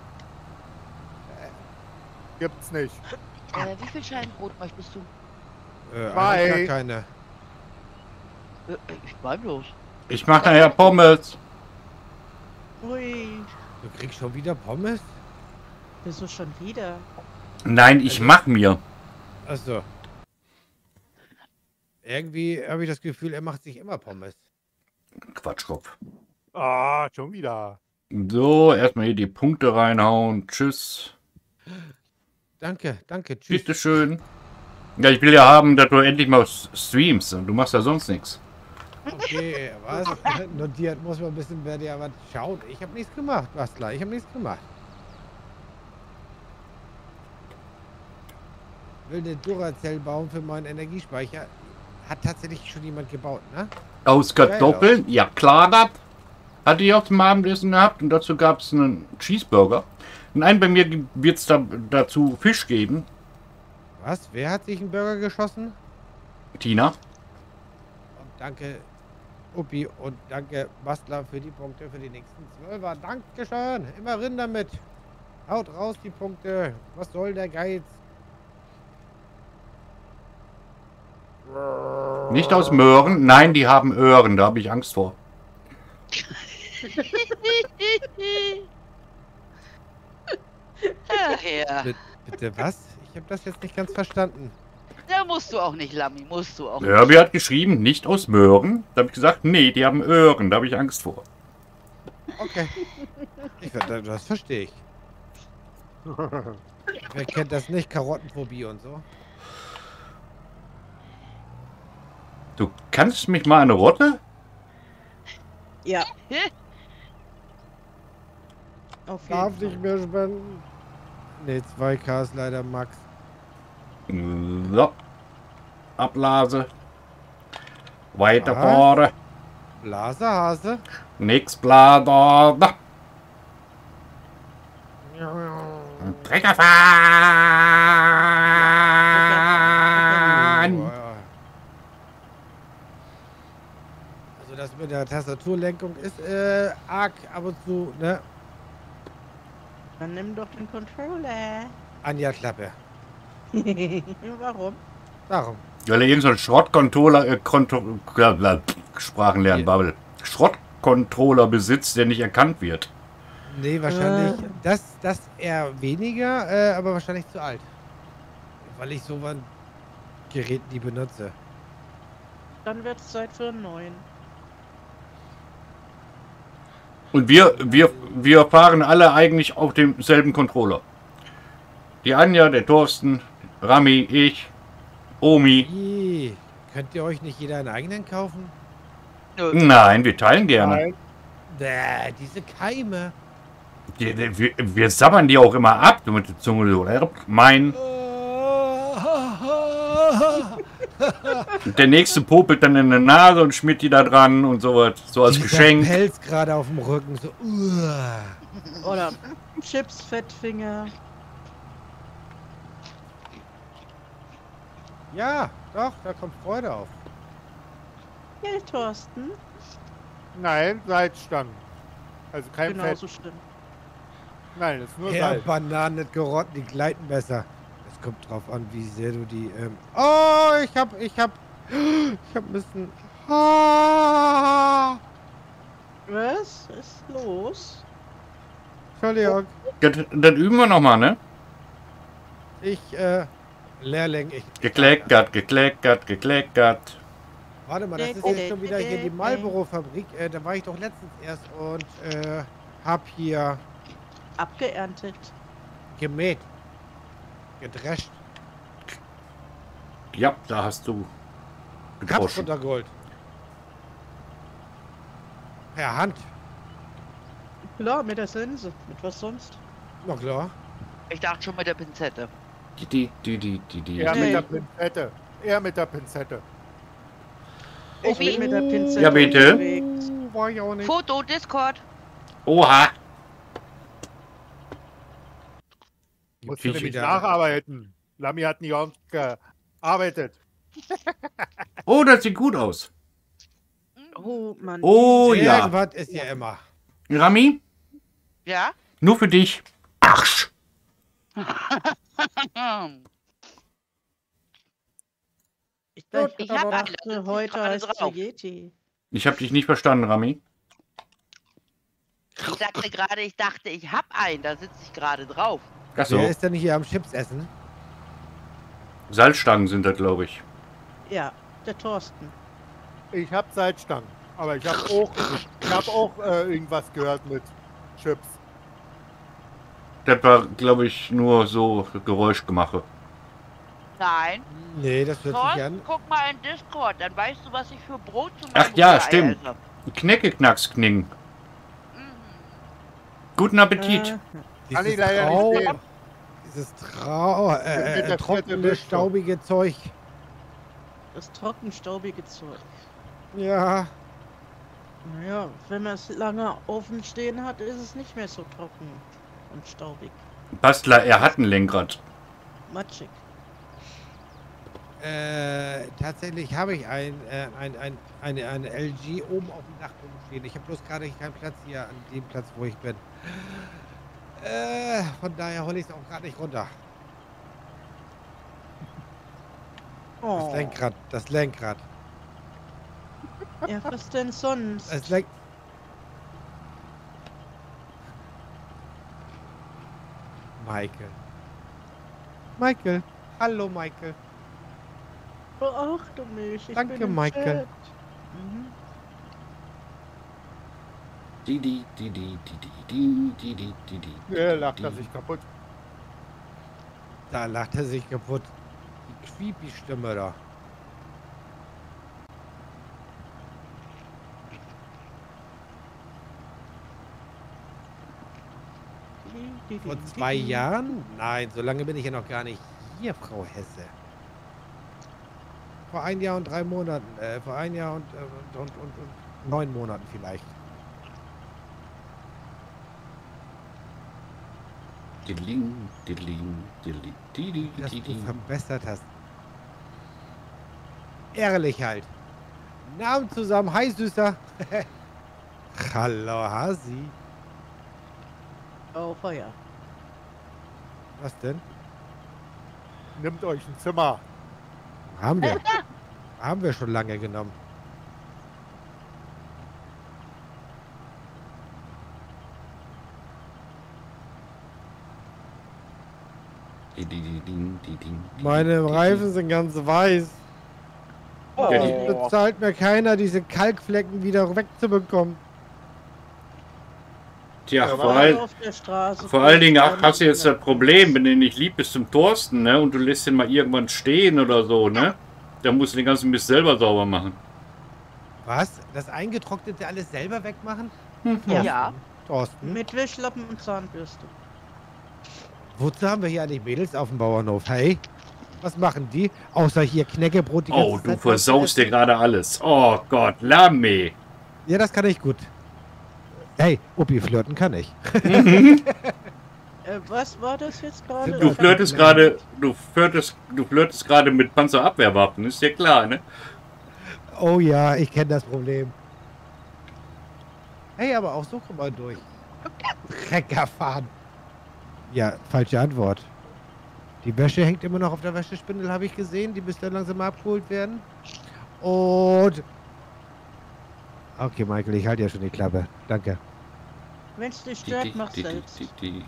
gibt's nicht. Äh, wie viel Scheiben Brot möchtest du? Äh, Zwei. eigentlich gar keine. Äh, ich bleib los. Ich mache nachher Pommes. Ui, Du kriegst schon wieder Pommes? wieso schon wieder? Nein, ich mach mir. Achso. Irgendwie habe ich das Gefühl, er macht sich immer Pommes. Quatschkopf. Ah, schon wieder. So, erstmal hier die Punkte reinhauen. Tschüss. Danke, danke, tschüss. Bitteschön. Ja, ich will ja haben, dass du endlich mal streamst. Du machst ja sonst nichts. Okay, was? Notiert muss man ein bisschen, wer dir was schaut. Ich habe nichts gemacht, Bastler. Ich habe nichts gemacht. Will eine Duracell bauen für meinen Energiespeicher. Hat tatsächlich schon jemand gebaut, ne? Aus Kartoffeln? Ja, klar, das hatte ich auch zum Abendessen gehabt. Und dazu gab es einen Cheeseburger. Und einen bei mir wird es da, dazu Fisch geben. Was? Wer hat sich einen Burger geschossen? Tina. Und danke, Uppi, und danke, Bastler, für die Punkte für die nächsten Zwölfer. Dankeschön. Immer rin damit. Haut raus die Punkte. Was soll der Geiz? Nicht aus Möhren. Nein, die haben Öhren. Da habe ich Angst vor. Ach ja. Bitte, bitte was? Ich habe das jetzt nicht ganz verstanden. Ja, musst du auch nicht, Lammi, musst du auch Ja, wer hat geschrieben, nicht aus Möhren? Da habe ich gesagt, nee, die haben Öhren. Da habe ich Angst vor. Okay. Ich, ver- das verstehe ich. Wer kennt das nicht? Karottenphobie und so. Du kannst mich mal eine Rotte? Ja. nicht. Auf jeden Darf Fall. nicht mehr spenden. Ne, zwei K ist leider Max. So. Ablase. Weiterfahren. Blasehase. Nix Blader. Trecker fahren. Also das mit der Tastaturlenkung ist äh, arg ab und zu, ne? Dann nimm doch den Controller. Anja Klappe. Warum? Darum. Weil er irgendein so Schrottcontroller, äh, Konto, äh, Sprachen lernen, Bubble. Schrottcontroller besitzt, der nicht erkannt wird. Nee, wahrscheinlich. Äh. Das, das eher weniger, äh, aber wahrscheinlich zu alt. Weil ich so ein Gerät nie benutze. Dann wird es Zeit für einen neuen. Und wir, wir, wir fahren alle eigentlich auf demselben Controller. Die Anja, der Thorsten, Rami, ich, Omi. Ih, könnt ihr euch nicht jeder einen eigenen kaufen? Nö. Nein, wir teilen gerne. Nein. Bäh, diese Keime. Die, die, wir, wir sabbern die auch immer ab, du mit der Zunge, oder? Mein. Und der nächste popelt dann in der Nase und schmiert die da dran und sowas. So als Dieser Geschenk. Pelz gerade auf dem Rücken. So. Uah. Oder Chips, Fettfinger. Ja, doch, da kommt Freude auf. Ja, Thorsten. Nein, Salzstangen. Also kein Fett. Genauso schlimm. Nein, das ist nur Ja, Salz. Bananen nicht gerotten, die gleiten besser. Es kommt drauf an, wie sehr du die. Ähm oh, ich hab, ich hab, ich hab ein bisschen. Ah, Was ist los? Entschuldigung, Das, das üben wir nochmal, ne? ich, äh, Lehrling, ich. Gekleckert, gekleckert, gekleckert. Warte mal, das ist jetzt schon wieder hier die Marlboro-Fabrik. Äh, da war ich doch letztens erst und äh, hab hier Abgeerntet. gemäht, gedrescht, Ja, da hast du Kaps gedroschen. runtergeholt. Per Hand. Klar, mit der Sense. Mit was sonst? Na klar. Ich dachte schon mit der Pinzette. Die, die, die, die, die, die. Er Nee. mit der Pinzette. Er mit der Pinzette. Ich bin mit der Pinzette Ja, bitte. unterwegs. Uh, war ich auch nicht. Foto, Discord. Oha! Musst Ich- du nämlich wieder- nacharbeiten. Lami hat nicht auch gearbeitet. Oh, das sieht gut aus. Oh Mann. Oh ja. Irgendwas ist ja immer. Rami, Ja? nur für dich. Arsch! Ich, Gut, ich ich hab dachte, alle, heute gerade heißt drauf. Spaghetti. Ich habe dich nicht verstanden, Rami. Ich sagte gerade, ich dachte, ich hab einen. Da sitze ich gerade drauf. Achso, Wer ist denn hier am Chips essen? Salzstangen sind das, glaube ich. Ja, der Thorsten. Ich habe Salzstangen. Aber ich habe auch, ich hab auch äh, irgendwas gehört mit Chips. Das war, glaube ich, nur so Geräuschgemache. Nein. Nee, das hört sich Thorsten, an. guck mal in Discord, dann weißt du, was ich für Brot zu Ach meinem ja, Rührei stimmt. esse. Knecke-Knacks-Kning. Mhm. Guten Appetit. Äh, Kann ich Dieses leider Trau, nicht sehen. dieses Trau, Mit äh, der äh, vierten trockene, Mischung. staubige Zeug. das trockenstaubige Zeug. Ja, Naja, wenn man es lange offen stehen hat, ist es nicht mehr so trocken und staubig. Bastler, er hat ein Lenkrad. Matschig. äh, tatsächlich habe ich ein, äh, ein, ein, eine, eine L G oben auf dem Dach rumstehen. Ich habe bloß gerade keinen Platz hier an dem Platz, wo ich bin. Äh, von daher hole ich es auch gerade nicht runter. Das Oh. Lenkrad, das Lenkrad. Ja, was denn sonst? Das Lenk Michael. Michael. Hallo, Michael. Beachte mich. Ich Danke, bin im Michael. Chat. Mhm. Die, die, die, die, die, die, die, die, die, die. Ja, lacht er sich kaputt. Da lacht er sich kaputt. Die Creepy-Stimme da. Vor zwei Jahren? Nein, so lange bin ich ja noch gar nicht hier, Frau Hesse. Vor ein Jahr und drei Monaten. Äh, vor ein Jahr und, äh, und, und, und, und neun Monaten vielleicht. Diddling, diddling, diddling, diddling, Dass du diddling. verbessert hast. Ehrlich halt. Namen zusammen. Hi, Süßer. Hallo, Hasi. Oh, Feuer. Was denn? Nimmt euch ein Zimmer. Haben wir. Haben wir schon lange genommen. Diddling, diddling, Meine diddling. Reifen sind ganz weiß. Oh. Ja, die- Es bezahlt mir keiner, diese Kalkflecken wieder wegzubekommen. Tja, Ja, vor, aber all, auf der Straße. vor allen Dingen ach, hast du jetzt das Problem, wenn du nicht lieb bist zum Thorsten, ne? Und du lässt ihn mal irgendwann stehen oder so, ne? Dann musst du den ganzen Mist selber sauber machen. Was? Das Eingetrocknete alles selber wegmachen? Ja. Ja. Thorsten, Mit Wischlappen und Zahnbürste. wozu haben wir hier eigentlich Mädels auf dem Bauernhof? Hey, was machen die? Außer hier Knäckebrot die Oh, ganze du Zeit versaust dir essen? gerade alles. Oh Gott, Lame. Ja, das kann ich gut. Hey, Uppi, flirten kann ich. Äh, was war das jetzt gerade? Du flirtest gerade, du flirtest, du flirtest gerade mit Panzerabwehrwaffen, ist ja klar, ne? Oh ja, ich kenne das Problem. Hey, aber auch so komm mal durch. Trecker fahren. Ja, falsche Antwort. Die Wäsche hängt immer noch auf der Wäschespindel, habe ich gesehen. Die müsste langsam mal abgeholt werden. Und... Okay, Michael, ich halte ja schon die Klappe. Danke. Wenn es dich Die, stört, die, mach die, selbst. die, die.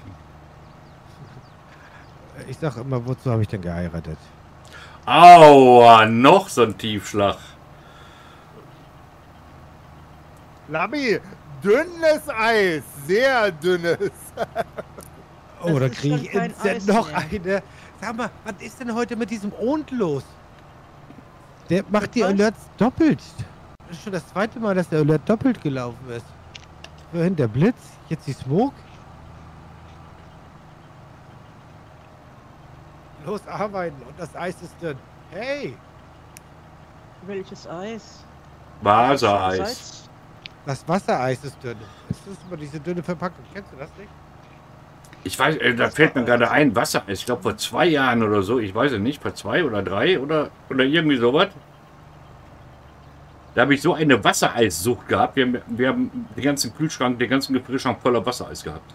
Ich sag immer, wozu habe ich denn geheiratet? Aua, noch so ein Tiefschlag. Lami, dünnes Eis. Sehr dünnes. Oh, Das da ist kriege schon ich kein instant Eis noch mehr. eine. Sag mal, was ist denn heute mit diesem Ond los? Der macht die was? Alerts doppelt. Das ist schon das zweite Mal, dass der Alert doppelt gelaufen ist. Vorhin der Blitz, jetzt die Smoke. Los arbeiten und das Eis ist dünn. Hey, Welches Eis? Wasereis. Salz? das Wassereis ist dünn. Das ist immer diese dünne Verpackung. Kennst du das nicht? Ich weiß, äh, da fällt mir gerade ein, Wassereis. Ich glaube vor zwei Jahren oder so, ich weiß es nicht, vor zwei oder drei oder, oder irgendwie sowas. Da habe ich so eine Wassereissucht gehabt. Wir haben, wir haben den ganzen Kühlschrank, den ganzen Gefrierschrank voller Wassereis gehabt.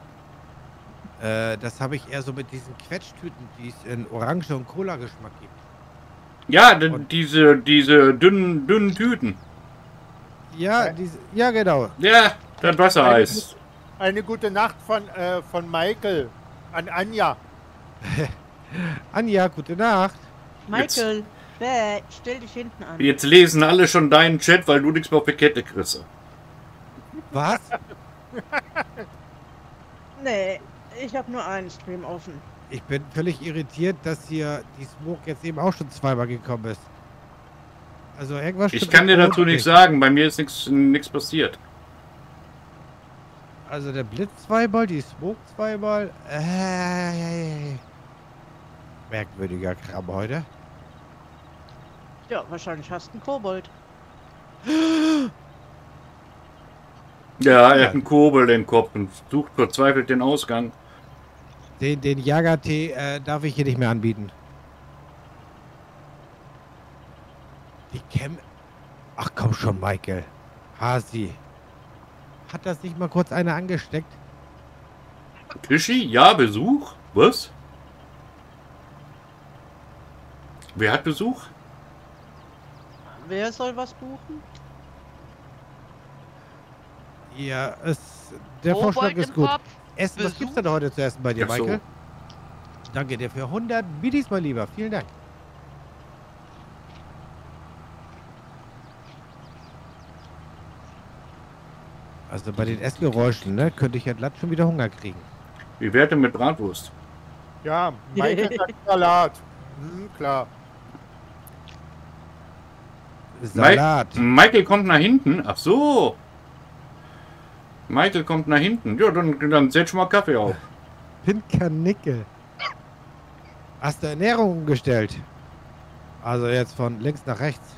Äh, das habe ich eher so mit diesen Quetschtüten, die es in Orange und Cola-Geschmack gibt. Ja, denn Und- diese, diese dünnen, dünnen Tüten. Ja, diese, ja genau. Ja, das Wassereis. Eine gute Nacht von, äh, von Michael an Anja. Anja, gute Nacht. Michael, bäh, stell dich hinten an. Jetzt lesen alle schon deinen Chat, weil du nichts mehr auf die Kette kriegst. Was? Nee, ich habe nur einen Stream offen. Ich bin völlig irritiert, dass hier die Smoke jetzt eben auch schon zweimal gekommen ist. Also irgendwas Ich stimmt kann dir mit dazu Rot nichts sagen. Bei mir ist nichts passiert. Also der Blitz zweimal, die Smoke zweimal. Äh, merkwürdiger Kram heute. Ja, wahrscheinlich hast du einen Kobold. Ja, er hat einen Kobold im Kopf und sucht verzweifelt den Ausgang. Den, den Jagertee äh, darf ich hier nicht mehr anbieten. Die Cam... Ach komm schon, Michael. Hasi. Hat das nicht mal kurz einer angesteckt? Fischi? Ja, Besuch? Was? Wer hat Besuch? Wer soll was buchen? Ja, es, der Kobold Vorschlag ist im gut. Kopf. Essen, was Besuch? gibt's denn heute zu essen bei dir, Ach so. Michael? Danke dir für hundert Bidis, mein Lieber. Vielen Dank. Also bei den Essgeräuschen, ne, könnte ich ja glatt schon wieder Hunger kriegen. Wie wäre denn mit Bratwurst? Ja, Michael sagt Salat. Hm, klar. Salat. Mi- Michael kommt nach hinten. Ach so. Michael kommt nach hinten. Ja, dann, dann setz mal Kaffee auf. Pinkernickel. Hast du Ernährung umgestellt? Also jetzt von links nach rechts.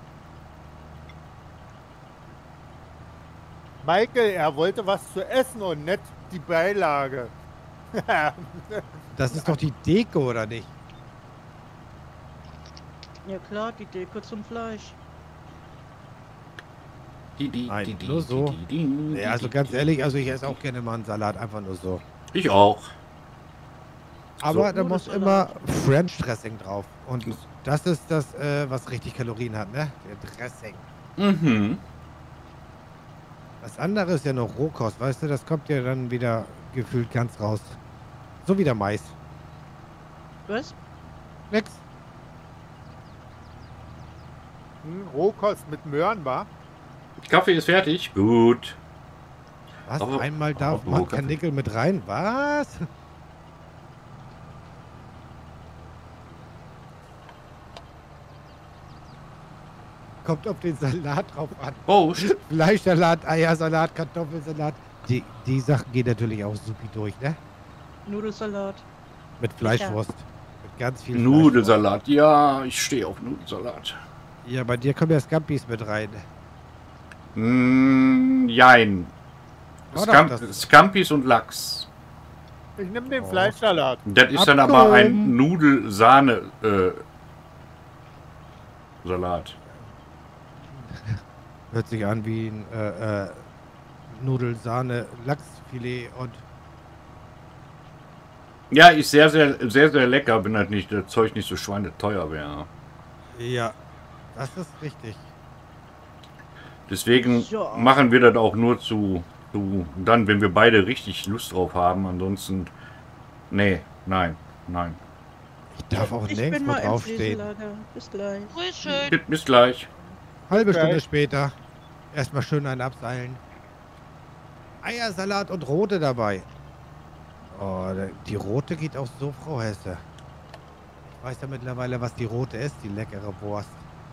Michael, er wollte was zu essen und nicht die Beilage. Das ist doch die Deko, oder nicht? Ja klar, die Deko zum Fleisch. Die, die, Nein, die, die, nur so. die, die, die, Ja, also die, ganz die. ehrlich, also ich esse auch gerne mal einen Salat, einfach nur so. Ich auch. Aber So. da muss immer French Dressing drauf. Und das ist das, äh, was richtig Kalorien hat, ne? Der Dressing. Mhm. Das andere ist ja noch Rohkost, weißt du? Das kommt ja dann wieder gefühlt ganz raus. So wie der Mais. Was? Nix. Hm, Rohkost mit Möhren war. Kaffee ist fertig. Gut. Was? Aber- Einmal darf aber man Kaffee. Karnickel mit rein? Was? Kommt auf den Salat drauf an. Prost. Fleischsalat, Eiersalat, Kartoffelsalat. Die, die Sachen gehen natürlich auch supi durch, ne? Nudelsalat. Mit Fleischwurst. Mit ganz viel Nudelsalat. Ja, ich stehe auf Nudelsalat. Fleischwurst. Ja, bei dir kommen ja Scampis mit rein. Mm, jein. Oh, doch, Scamp das- Scampis und Lachs. Ich nehme den Oh. Fleischsalat. Das ist dann aber Abgehoben. ein Nudel-Sahne-Salat. Hört sich an wie ein äh, äh, Nudelsahne, Lachsfilet und Ja, ist sehr, sehr, sehr, sehr lecker, wenn halt nicht das Zeug nicht so schweineteuer wäre. ja, das ist richtig. Deswegen Ja. machen wir das auch nur zu, zu dann, wenn wir beide richtig Lust drauf haben. Ansonsten, nee, nein, nein. Ich darf auch Ich bin nirgendwo mal im draufstehen. Flesellager. Bis gleich. Grüß schön. Bis gleich. Halbe Okay. Stunde später. Erstmal schön einen abseilen. Eiersalat und Rote dabei. Oh, der- die Rote geht auch so, Frau Hesse. Ich weiß ja mittlerweile, was die Rote ist, die leckere Wurst.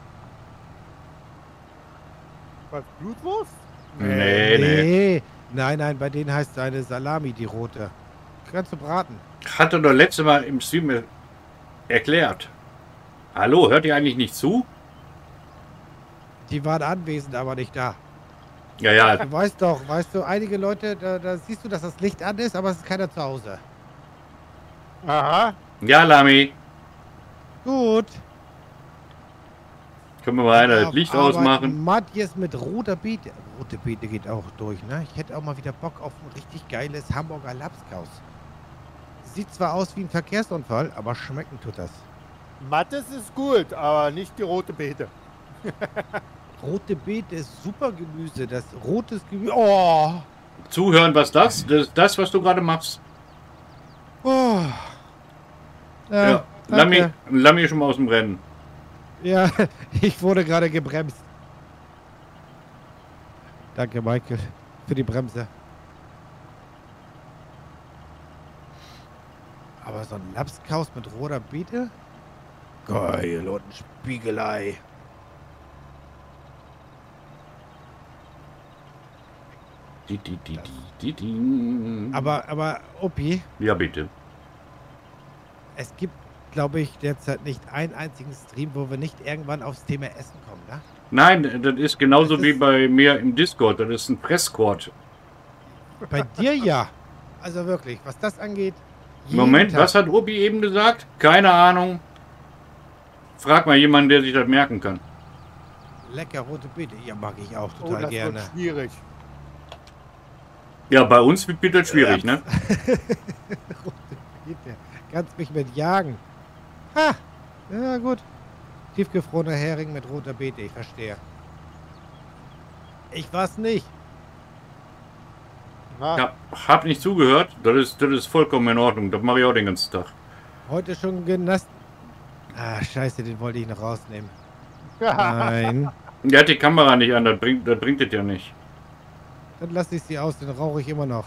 Was, Blutwurst? Nee, nee. Nein, nein, bei denen heißt es eine Salami, die Rote. Kannst du braten. Hatte doch letzte Mal im Stream er- erklärt. Hallo, hört ihr eigentlich nicht zu? Die waren anwesend, aber nicht da. Ja, ja, Du weißt doch, weißt du, einige Leute, da, da siehst du, dass das Licht an ist, aber es ist keiner zu Hause. Aha. ja, Lami. Gut. Können wir mal einer das Auf Licht Arbeit ausmachen? Matjes mit roter Beete. Rote Beete geht auch durch, ne? Ich hätte auch mal wieder Bock auf ein richtig geiles Hamburger Lapskaus. Sieht zwar aus wie ein Verkehrsunfall, aber schmecken tut das. Mattes ist gut, aber nicht die rote Beete. Rote Beete ist super Gemüse. Das rotes Gemüse. Oh! Zuhören, was das? Das ist das, was du gerade machst. Oh! Ja, danke. Lami, Lami ist schon mal aus dem Rennen. Ja, ich wurde gerade gebremst. Danke, Michael, für die Bremse. Aber so ein Lapskaus mit roter Beete? Geil, und ein Spiegelei. Die, die, die, die, die, die. Aber, aber, Opi, Ja, bitte. es gibt, glaube ich, derzeit nicht einen einzigen Stream, wo wir nicht irgendwann aufs Thema Essen kommen, ne? Nein, das ist genauso Das wie ist- bei mir im Discord. Das ist ein Presscord. Bei dir ja. Also wirklich, was das angeht. jeden Moment, Tag. was hat Obi eben gesagt? Keine Ahnung. Frag mal jemanden, der sich das merken kann. Lecker rote Beete, ja, mag ich auch Oh, total das gerne. wird schwierig. Ja, bei uns wird bitte schwierig, ne? Beete. Kannst mich mit jagen. Ha! Ja, gut. Tiefgefrorener Hering mit roter Beete, ich verstehe. Ich war's nicht. Na, Ja, hab nicht zugehört. Das ist, das ist vollkommen in Ordnung. Das mache ich auch den ganzen Tag. Heute schon genasst. Ah, scheiße, den wollte ich noch rausnehmen. Nein. Der hat die Kamera nicht an. Das bringt, das bringt es ja nicht. Dann lasse ich sie aus, den rauche ich immer noch.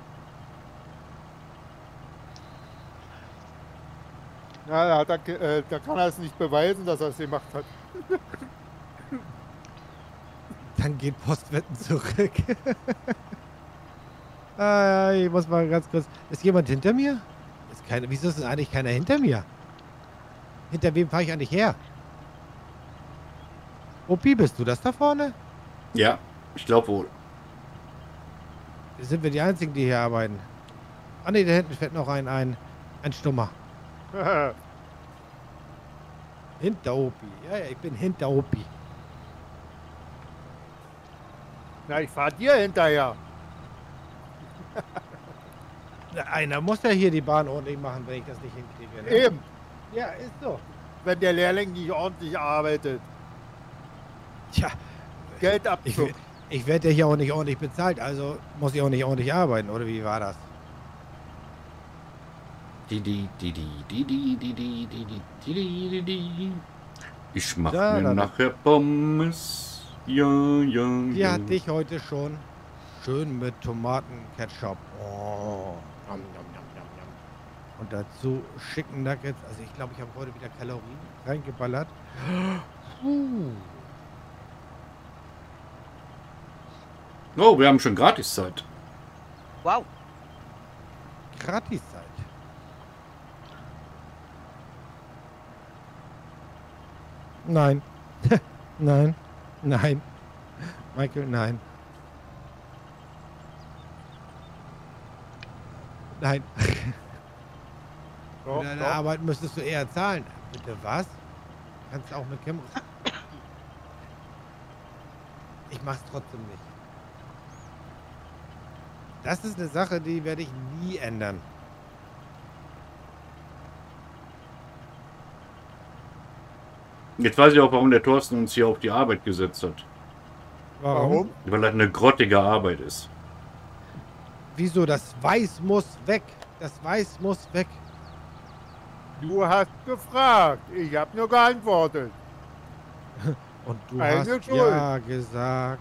ja, da, da, äh, da kann er es nicht beweisen, dass er es gemacht hat. Dann geht Postwetten zurück. ah, ich muss mal ganz kurz. Ist jemand hinter mir? Ist keine, wieso ist denn eigentlich keiner hinter mir? Hinter wem fahre ich eigentlich her? Opi, bist du das da vorne? Ja, ich glaube wohl. Sind wir die Einzigen, die hier arbeiten? Ah ne, da hinten fährt noch ein, ein, ein Stummer. Hinter Opi. Ja, ja, ich bin hinter Opi. Na, ich fahr dir hinterher. Na, einer muss ja hier die Bahn ordentlich machen, wenn ich das nicht hinkriege. Ne? Eben, Ja, ist so. wenn der Lehrling nicht ordentlich arbeitet. Tja, ich, Geldabzug. ich werde ja hier auch nicht ordentlich bezahlt, also muss ich auch nicht ordentlich arbeiten, oder wie war das? Die, die, die, die, die, die, die, die, die, die, die, die, die, die. Ich mach Da, mir da, da. nachher Pommes. Ja, ja, Die ja. hatte ich heute schon. Schön mit Tomatenketchup. Oh. Nom, nom, nom, nom, nom. Und dazu schicken Nuggets. Also ich glaube, ich habe heute wieder Kalorien reingeballert. Puh. Oh, wir haben schon Gratiszeit. Wow. Gratiszeit. Nein. Nein. Nein. Michael, nein. Nein. Doch, Für deine doch. Arbeit müsstest du eher zahlen. Bitte was? Kannst du auch mit Kim. Ich mach's trotzdem nicht. Das ist eine Sache, die werde ich nie ändern. Jetzt weiß ich auch, warum der Thorsten uns hier auf die Arbeit gesetzt hat. Warum? Weil das eine grottige Arbeit ist. Wieso? Das Weiß muss weg. Das Weiß muss weg. Du hast gefragt. Ich habe nur geantwortet. Und du Eigene hast Schuld. ja gesagt.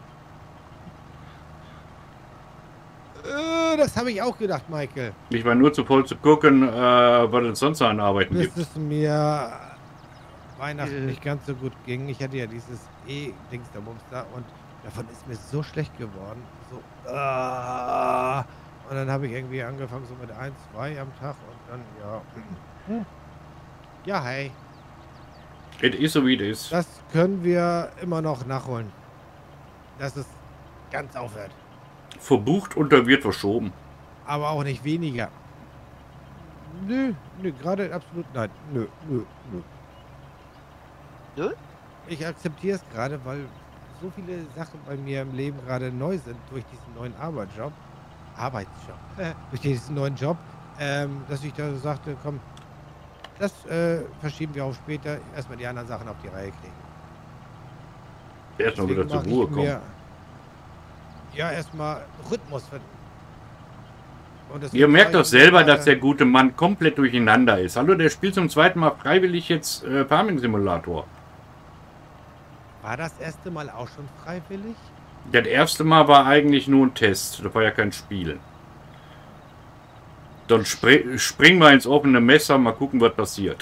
Äh, das habe ich auch gedacht, Michael. Ich war nur zu voll zu gucken, äh, was es sonst an Arbeiten Bis gibt. es mir Weihnachten Äh. nicht ganz so gut ging. Ich hatte ja dieses E-Dings da Bums da und davon ist mir so schlecht geworden. So, ah. Und dann habe ich irgendwie angefangen so mit ein, zwei am Tag und dann, ja. Hm. Ja, hey. Es ist so, wie es ist. Das können wir immer noch nachholen. Dass es ganz aufhört. Verbucht und da wird verschoben. Aber auch nicht weniger. Nö, nö, gerade absolut nein. Nö, nö, nö. Nö? Ich akzeptiere es gerade, weil so viele Sachen bei mir im Leben gerade neu sind durch diesen neuen Arbeitsjob. Arbeitsjob. Äh, durch diesen neuen Job, ähm, dass ich da so sagte, komm, das äh, verschieben wir auf später. Erstmal die anderen Sachen auf die Reihe kriegen. Erstmal wieder zur Deswegen Ruhe mache ich kommen. mir- Ja, erstmal Rhythmus finden. Und deswegen Ihr merkt sage doch ich selber, gerade- dass der gute Mann komplett durcheinander ist. Hallo, der spielt zum zweiten Mal freiwillig jetzt äh, Farming Simulator. War das erste Mal auch schon freiwillig? Das erste Mal war eigentlich nur ein Test. Das war ja kein Spiel. Dann spring, spring mal ins offene Messer, mal gucken, was passiert.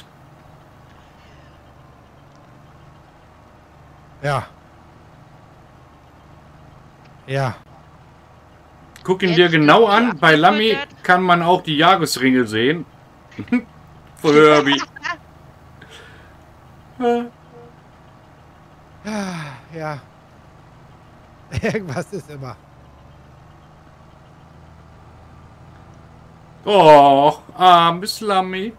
Ja. Ja. Guck ihn Jetzt dir genau wird an. Bei Lammy abgefüttert. kann man auch die Jahresringe sehen. Von Herbie. Ja. Irgendwas ist immer. Oh, armes Lammy.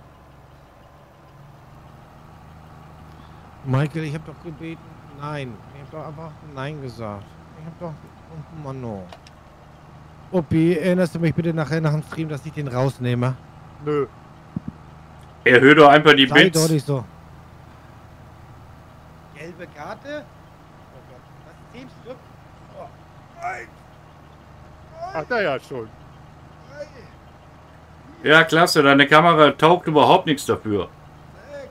Michael, ich habe doch gebeten. Nein. Ich habe doch einfach Nein gesagt. Ich habe doch... Oh Mann, no. Oppi, erinnerst du mich bitte nachher nach dem Stream, dass ich den rausnehme? Nö. Erhöhe doch einfach die Sei doch Bits. nicht so. Gelbe Karte? Oh Gott. Was teamst du? Oh. Ei. Hat er ja schon. Ei. Ja, klasse. Deine Kamera taugt überhaupt nichts dafür. Sechs.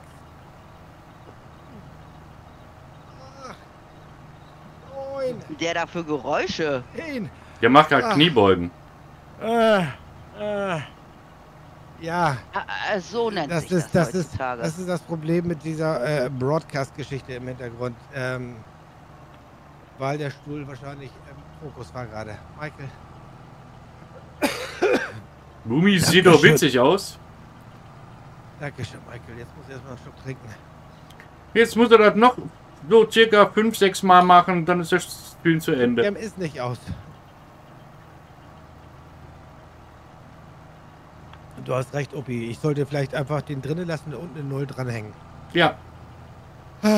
Acht. Neun. Der dafür Geräusche. Zehn. Der macht halt Ah. Kniebeugen. Äh, äh. Ja, Ah, äh, so nennt das sich ist, das, das ist, heutzutage. das ist das Problem mit dieser äh, Broadcast-Geschichte im Hintergrund. Ähm, weil der Stuhl wahrscheinlich im Fokus war gerade. Michael. Bumi sieht doch witzig aus. Dankeschön, Michael. Jetzt muss ich erstmal einen Schluck trinken. Jetzt muss er das noch so circa fünf, sechs Mal machen, dann ist das Spiel zu Ende. Dem ist nicht aus. Du hast recht, Oppi. Ich sollte vielleicht einfach den drinnen lassen und unten eine Null dranhängen. Ja, Ey,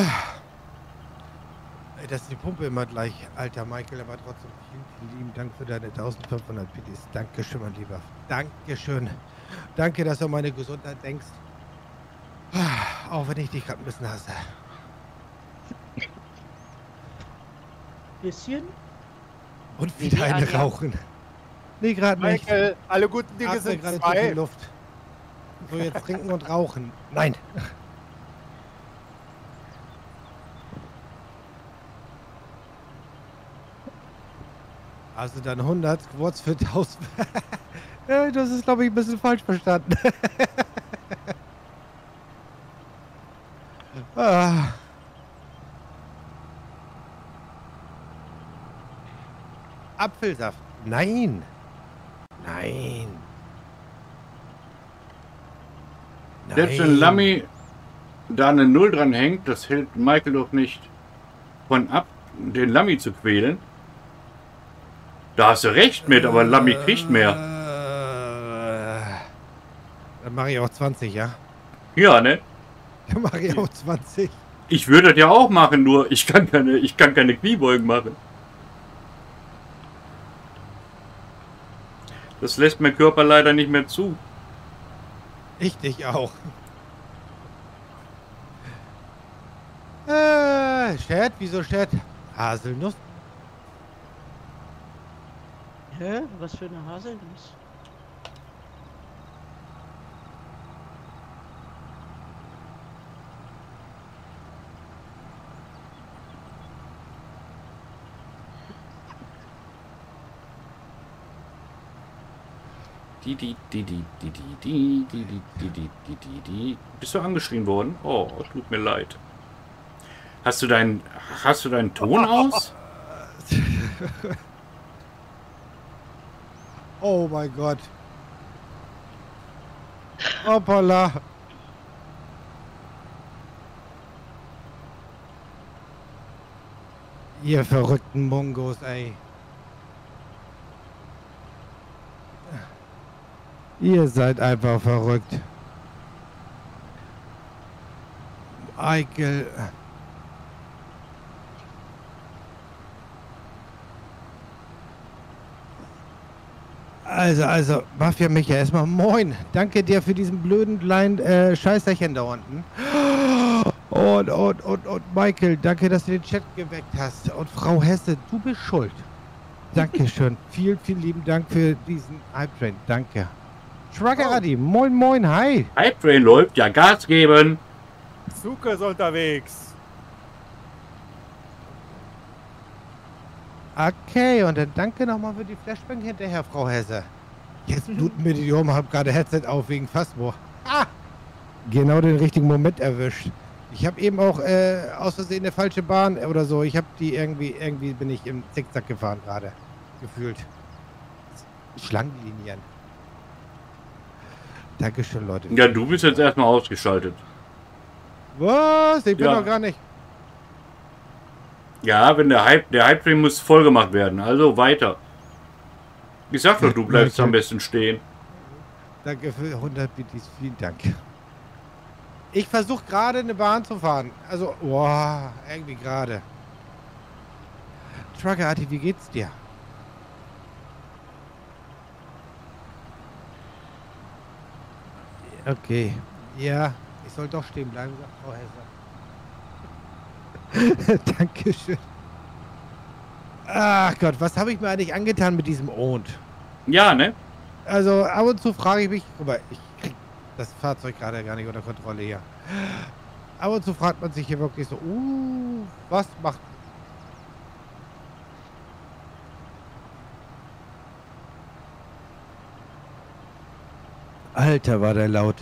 das ist die Pumpe immer gleich, alter Michael, aber trotzdem vielen, vielen lieben Dank für deine eintausendfünfhundert P Ds. Dankeschön, mein Lieber. Dankeschön. Danke, dass du an meine Gesundheit denkst. Auch wenn ich dich gerade ein bisschen hasse. Bisschen? Und wieder Nee, eine Anja. rauchen. Nee, gerade nicht. Michael, alle guten Dinge Atme sind gerade zu viel zwei. Luft. So, jetzt trinken und rauchen. Nein. Also dann hundert Quads für tausend. Ja, das ist, glaube ich, ein bisschen falsch verstanden. ah. Apfelsaft. Nein. Nein. selbst wenn Nein. Lammy da eine Null dran hängt, das hält Michael doch nicht von ab, den Lammy zu quälen. Da hast du recht mit, aber Lammy kriegt mehr. Äh, Dann mache ich auch zwanzig, ja? Ja, ne? Dann mache ich auch zwanzig. Ich würde das ja auch machen, nur ich kann keine, ich kann keine Kniebeugen machen. Das lässt mein Körper leider nicht mehr zu. Ich dich auch. Äh, Chat? Wieso Chat? Haselnuss? Hä? Was für eine Haselnuss? Die, die, die, die, die, die, die, die, die, die, die, die, die, die. Bist du angeschrien worden? Oh, tut mir leid. Hast du deinen, hast du deinen Ton aus? Oh mein Gott. Hoppala. Ihr verrückten Mongos, ey. Ihr seid einfach verrückt. Eikel. Also, also, Mafia Micha, erstmal moin. Danke dir für diesen blöden kleinen äh, Scheißerchen da unten. Und, und, und, und Michael, danke, dass du den Chat geweckt hast. Und Frau Hesse, du bist schuld. Dankeschön. vielen, vielen lieben Dank für diesen Hype Train. Danke. Schraggeradi, moin, moin, hi. Hype Train läuft, ja Gas geben. Zug ist unterwegs. Okay, und dann danke nochmal für die Flashbang hinterher, Frau Hesse. Jetzt bluten mir die Ohren, hab gerade Headset auf wegen Phasmo. Ah! Genau den richtigen Moment erwischt. Ich habe eben auch äh, aus Versehen eine falsche Bahn oder so. Ich habe die irgendwie, irgendwie bin ich im Zickzack gefahren gerade. Gefühlt. Schlangenlinien. Dankeschön, Leute. Ja, du bist jetzt erstmal ausgeschaltet. Was? Ich bin Ja. doch gar nicht. Ja, wenn der Hype, der Hype-Train muss voll gemacht werden. Also weiter. Ich sag doch, du bleibst Ja, am besten stehen. Danke für hundert Bittis. Vielen Dank. Ich versuche gerade eine Bahn zu fahren. Also, boah, irgendwie gerade. Trucker Arti, wie geht's dir? Okay. Ja, ich soll doch stehen bleiben, sagt Frau Hesse. Dankeschön. Ach Gott, was habe ich mir eigentlich angetan mit diesem Owned? Ja, ne? Also ab und zu frage ich mich, guck mal, ich krieg das Fahrzeug gerade gar nicht unter Kontrolle hier. Ab und zu fragt man sich hier wirklich so, uh, was macht... Alter, war der laut.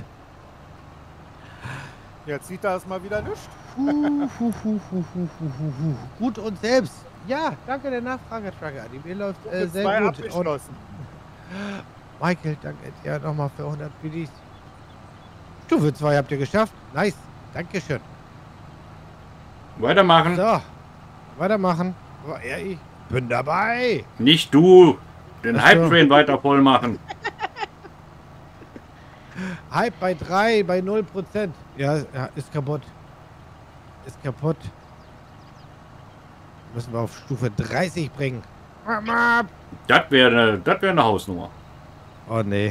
Jetzt sieht er es mal wieder nicht. Hu, hu, hu, hu, hu, hu, hu, hu. Gut und selbst. Ja, danke der Nachfrage, Trucker. Die mir läuft äh, Jetzt sehr zwei gut. abgeschlossen. Und Michael, danke dir nochmal für hundert Biddies. Stufe zwei habt ihr geschafft. Nice. Dankeschön. Weitermachen. So, weitermachen. Oh, ja, ich bin dabei. Nicht du. Den Ach so. Hype-Train weiter voll machen. Hype bei drei, bei null Prozent. Ja, ja, ist kaputt. Ist kaputt. Müssen wir auf Stufe dreißig bringen. Das wäre eine, das wäre eine Hausnummer. Oh nee.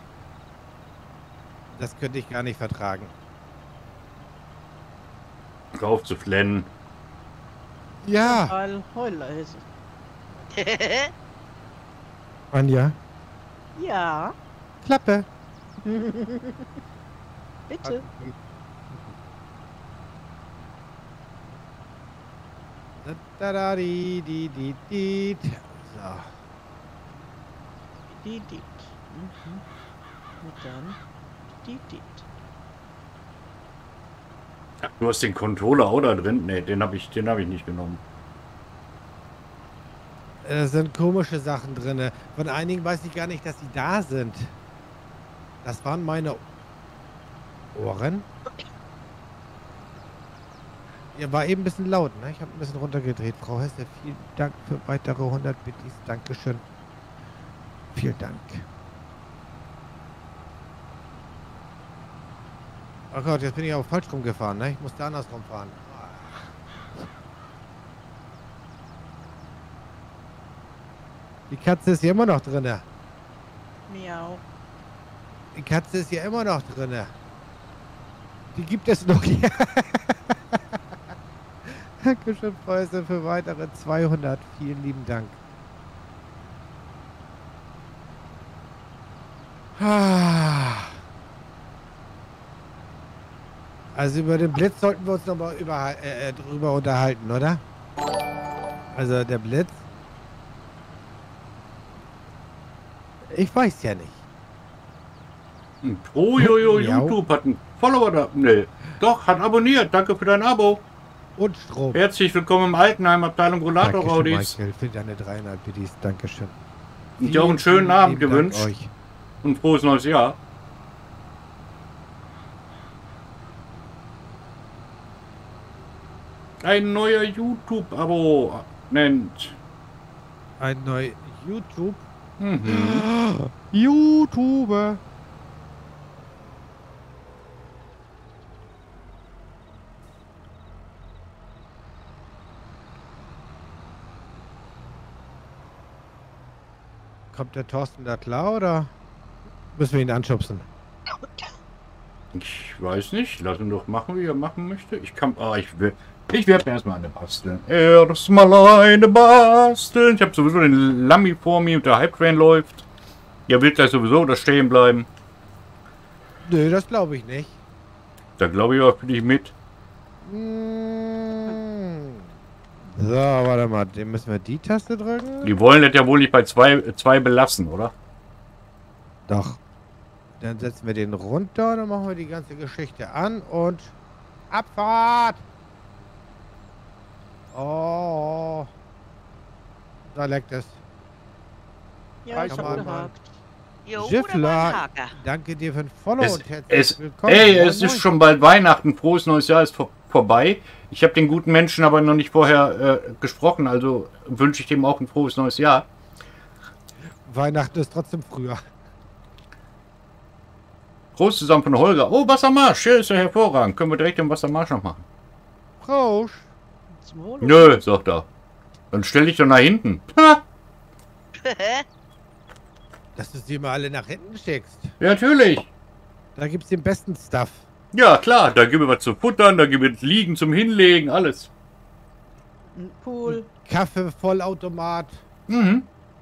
Das könnte ich gar nicht vertragen. Drauf zu flennen. Ja, Weil Heulleise. Anja. Ja, Klappe. bitte. Da, da, da, di, di, di, di. So. Die, die. Mhm. Und dann die, die. Ach, du hast den Controller auch da drin? Ne, den habe ich, den habe ich nicht genommen. Da sind komische Sachen drin. Von einigen weiß ich gar nicht, dass sie da sind. Das waren meine Ohren. Ja, war eben ein bisschen laut, ne? Ich habe ein bisschen runtergedreht. Frau Hesse, vielen Dank für weitere hundert Bittis. Dankeschön. Vielen Dank. Oh Gott, jetzt bin ich auch falsch rumgefahren, ne? Ich musste andersrum fahren. Die Katze ist hier immer noch drinne. Miau. Die Katze ist hier immer noch drinne. Die gibt es noch hier. Dankeschön, Freunde, für weitere zweihundert. Vielen lieben Dank. Also über den Blitz sollten wir uns noch mal über, äh, drüber unterhalten, oder? Also der Blitz. Ich weiß ja nicht. Ein Projojo Ja. YouTube hat einen Follower da. Ne, doch, hat abonniert. Danke für dein Abo. Und Strom. Herzlich willkommen im Altenheim, Abteilung Rollator Dankeschön, Audis. Michael, für deine dreieinhalb Biddies. Dankeschön. Und dir auch einen schönen Vielen Abend lieben Dank gewünscht. euch. Und frohes neues Jahr. Ein neuer YouTube-Abo nennt. Ein neuer YouTube. Mhm. YouTuber. Kommt der Thorsten da klar oder müssen wir ihn anschubsen? Ich weiß nicht. Lass ihn doch machen, wie er machen möchte. Ich kann. Ah, ich will. Ich werde mir erstmal eine basteln. Erstmal eine basteln. Ich habe sowieso den Lammi vor mir und der Hype Train läuft. Ja, wird gleich sowieso da stehen bleiben. Nö, das glaube ich nicht. Da glaube ich auch für dich mit. Mm. So, warte mal, den müssen wir die Taste drücken. Die wollen das ja wohl nicht bei zwei, zwei belassen, oder? Doch. Dann setzen wir den runter, dann machen wir die ganze Geschichte an und Abfahrt! Oh. Da leckt es. Ja, ich Kann hab man gehakt. Jo, da Schiffler. war ein Haker. Danke dir für ein Follow Es, und herzlich es, willkommen. ey, Moin, es moin. ist schon bald Weihnachten. Frohes neues Jahr ist vor, vorbei. Ich habe den guten Menschen aber noch nicht vorher äh, gesprochen, also wünsche ich dem auch ein frohes neues Jahr. Weihnachten ist trotzdem früher. Prost zusammen von Holger. Oh, Wassermarsch, hier ist ja hervorragend. Können wir direkt den Wassermarsch noch machen? Prost. Zum Wohl. Nö, sagt er. Dann stell dich doch nach hinten. Ha, Dass du sie mal alle nach hinten schickst. ja, natürlich. Da gibt's den besten Stuff. Ja, klar, da gibt es was zu futtern, da gibt es Liegen zum Hinlegen, alles. Ein Pool. Kaffee, Vollautomat. Mhm.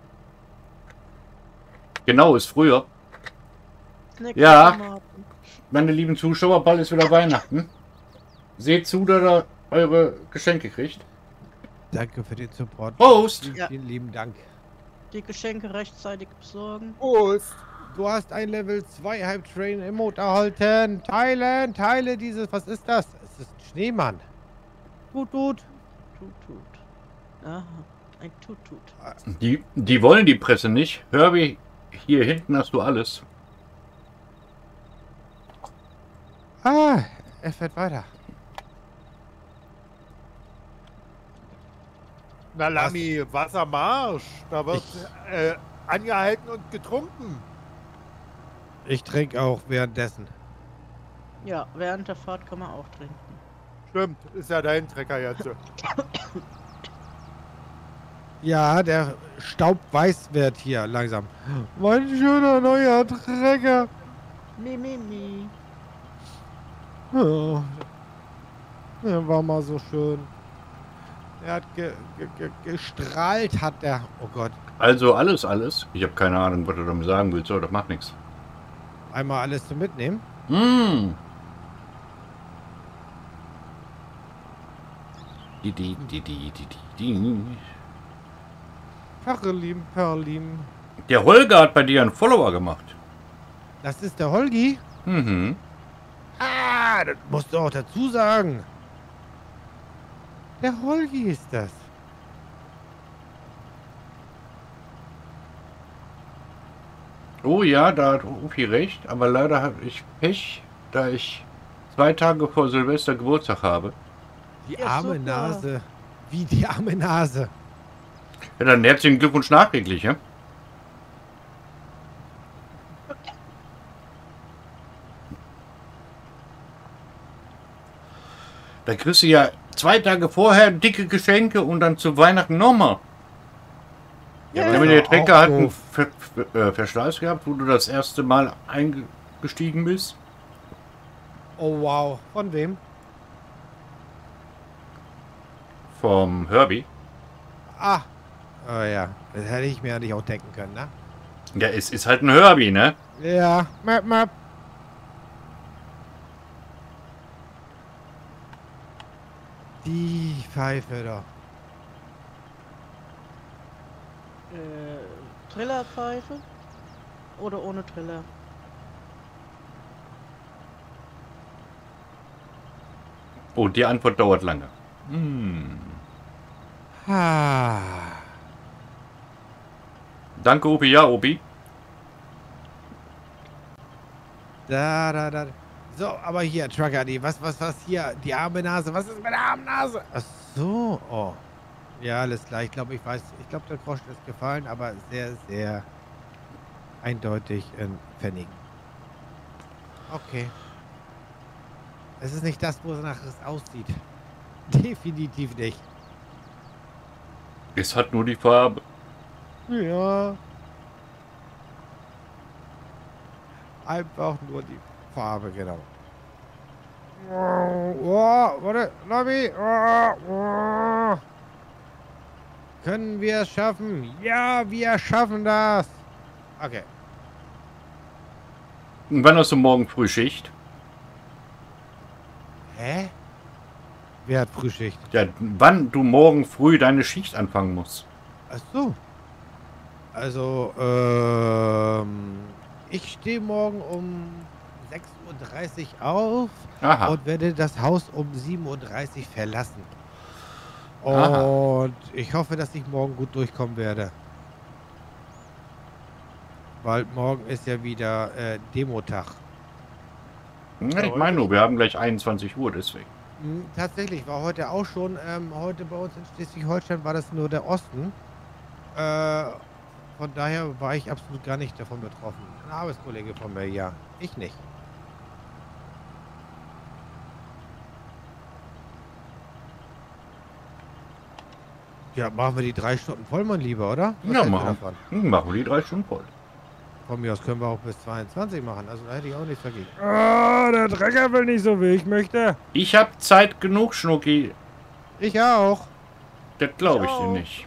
Genau, ist früher. Snacks, Ja. Tomaten. Meine lieben Zuschauer, bald ist wieder Weihnachten. Seht zu, dass ihr eure Geschenke kriegt. Danke für den Support. Prost! Vielen, Ja. vielen lieben Dank. Die Geschenke rechtzeitig besorgen. Prost. Du hast ein Level zwei Hype Train Emote erhalten. Teilen, teile dieses. Was ist das? Es ist ein Schneemann. Tut, tut. Tut, tut. Aha, ein Tut, tut. Die, die wollen die Presse nicht. Herbie, hier hinten hast du alles. Ah, er fährt weiter. Na Lami, Wassermarsch. Da wird äh, angehalten und getrunken. Ich trinke auch währenddessen. Ja, während der Fahrt kann man auch trinken. Stimmt, ist ja dein Trecker jetzt. Ja, der Staub weiß wird hier langsam. Mein schöner neuer Trecker. Mi, mi, mi. Oh. Der war mal so schön. Er hat ge ge ge gestrahlt, hat der. Oh Gott. Also alles, alles. Ich habe keine Ahnung, was du damit sagen willst, aber das macht nichts. Einmal alles zum Mitnehmen. Mmh. Die, die, die, die, die, die, die. Perlim, Perlim. Der Holger hat bei dir einen Follower gemacht. Das ist der Holgi. Mhm. Ah, das musst du auch dazu sagen. Der Holgi ist das. Oh ja, da hat Ufi recht, aber leider habe ich Pech, da ich zwei Tage vor Silvester Geburtstag habe. Die Ja, arme super. Nase. Wie die arme Nase. Ja, dann herzlichen Glückwunsch nachträglich, ja? Da kriegst du ja zwei Tage vorher dicke Geschenke und dann zu Weihnachten nochmal. Ja, Ja, der auch Trecker hat einen doof. Ver Ver äh, Verschleiß gehabt, wo du das erste Mal eingestiegen bist. Oh wow. Von wem? Vom Herbie. Ah. Oh ja. Das hätte ich mir ja nicht auch denken können, ne? Ja, es ist halt ein Herbie, ne? Ja. Map, map. Die Pfeife doch. Äh, Trillerpfeife? Oder ohne Triller? Oh, die Antwort dauert lange. Hm. Ah. Danke, Obi. Ja, Obi. Da, da, da. So, aber hier, Trucker, die, was, was, was hier? Die arme Nase. Was ist mit der armen Nase? Ach so. Oh. Ja, alles klar. Ich glaube, ich weiß. Ich glaube, der Groschen ist gefallen, aber sehr, sehr eindeutig in Pfennigen. Okay. Es ist nicht das, wo es nachher aussieht. Definitiv nicht. Es hat nur die Farbe. Ja. Einfach nur die Farbe, genau. Oh, warte, Lobby. Oh, oh. Können wir es schaffen? Ja, wir schaffen das. Okay. Und wann hast du morgen Frühschicht? Hä? Wer hat Frühschicht? Ja, wann du morgen früh deine Schicht anfangen musst. Ach so. Also, ähm, ich stehe morgen um sechs Uhr dreißig auf Aha. und werde das Haus um sieben Uhr dreißig verlassen. Aha. Und ich hoffe, dass ich morgen gut durchkommen werde. Weil morgen ist ja wieder äh, Demotag. Ja, ich meine nur, wir haben gleich einundzwanzig Uhr, deswegen. Hm, tatsächlich war heute auch schon, ähm, heute bei uns in Schleswig-Holstein war das nur der Osten. Äh, von daher war ich absolut gar nicht davon betroffen. Ein Arbeitskollege von mir, ja. Ich nicht. Ja, machen wir die drei Stunden voll, mein Lieber, oder? Was Ja, hältst du machen, davon? hm, machen wir die drei Stunden voll. Von mir aus können wir auch bis zweiundzwanzig machen, also da hätte ich auch nichts dagegen. Ah, der Trecker will nicht so, wie ich möchte. Ich habe Zeit genug, Schnucki. Ich auch. Das glaube ich Ich dir auch. nicht.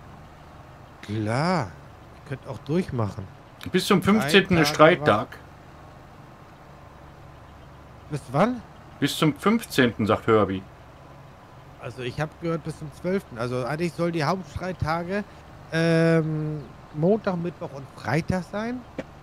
Klar. Ich könnte auch durchmachen. Bis zum fünfzehnten Drei ist Tage Streittag. Bis wann? Bis zum fünfzehnten sagt Herbie. Also ich habe gehört bis zum zwölften Also eigentlich soll die Hauptstreittage ähm, Montag, Mittwoch und Freitag sein.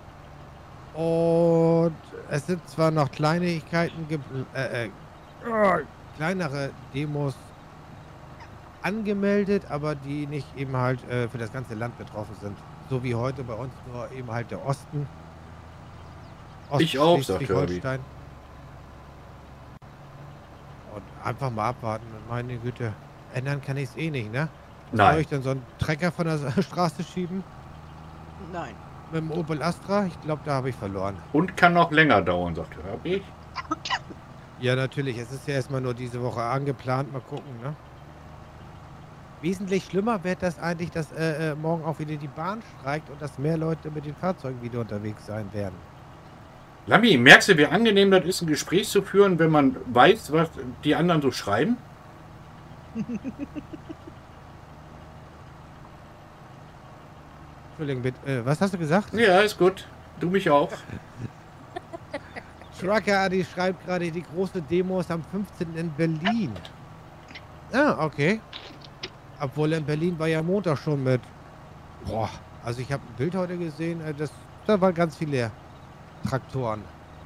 Und es sind zwar noch Kleinigkeiten, ge- äh, äh, äh, kleinere Demos angemeldet, aber die nicht eben halt äh, für das ganze Land betroffen sind. So wie heute bei uns nur eben halt der Osten. Ich auch, sagt Schleswig-Holstein. Und einfach mal abwarten. Meine Güte, ändern kann ich es eh nicht, ne? Soll Nein. ich dann so einen Trecker von der Straße schieben? Nein. Mit dem Opel Astra? Ich glaube, da habe ich verloren. Und kann noch länger dauern, sagt Herbie. Ja, natürlich. Es ist ja erstmal nur diese Woche angeplant. Mal gucken, ne? Wesentlich schlimmer wird das eigentlich, dass äh, äh, morgen auch wieder die Bahn streikt und dass mehr Leute mit den Fahrzeugen wieder unterwegs sein werden. Lammi, merkst du, wie angenehm das ist, ein Gespräch zu führen, wenn man weiß, was die anderen so schreiben? Entschuldigung, bitte. Äh, was hast du gesagt? Ja, ist gut. Du mich auch. Trucker Adi schreibt gerade, die große Demo ist am fünfzehnten in Berlin. Ah, okay. Obwohl in Berlin war ja Montag schon mit. Boah, also ich habe ein Bild heute gesehen, äh, das, da waren ganz viele Traktoren.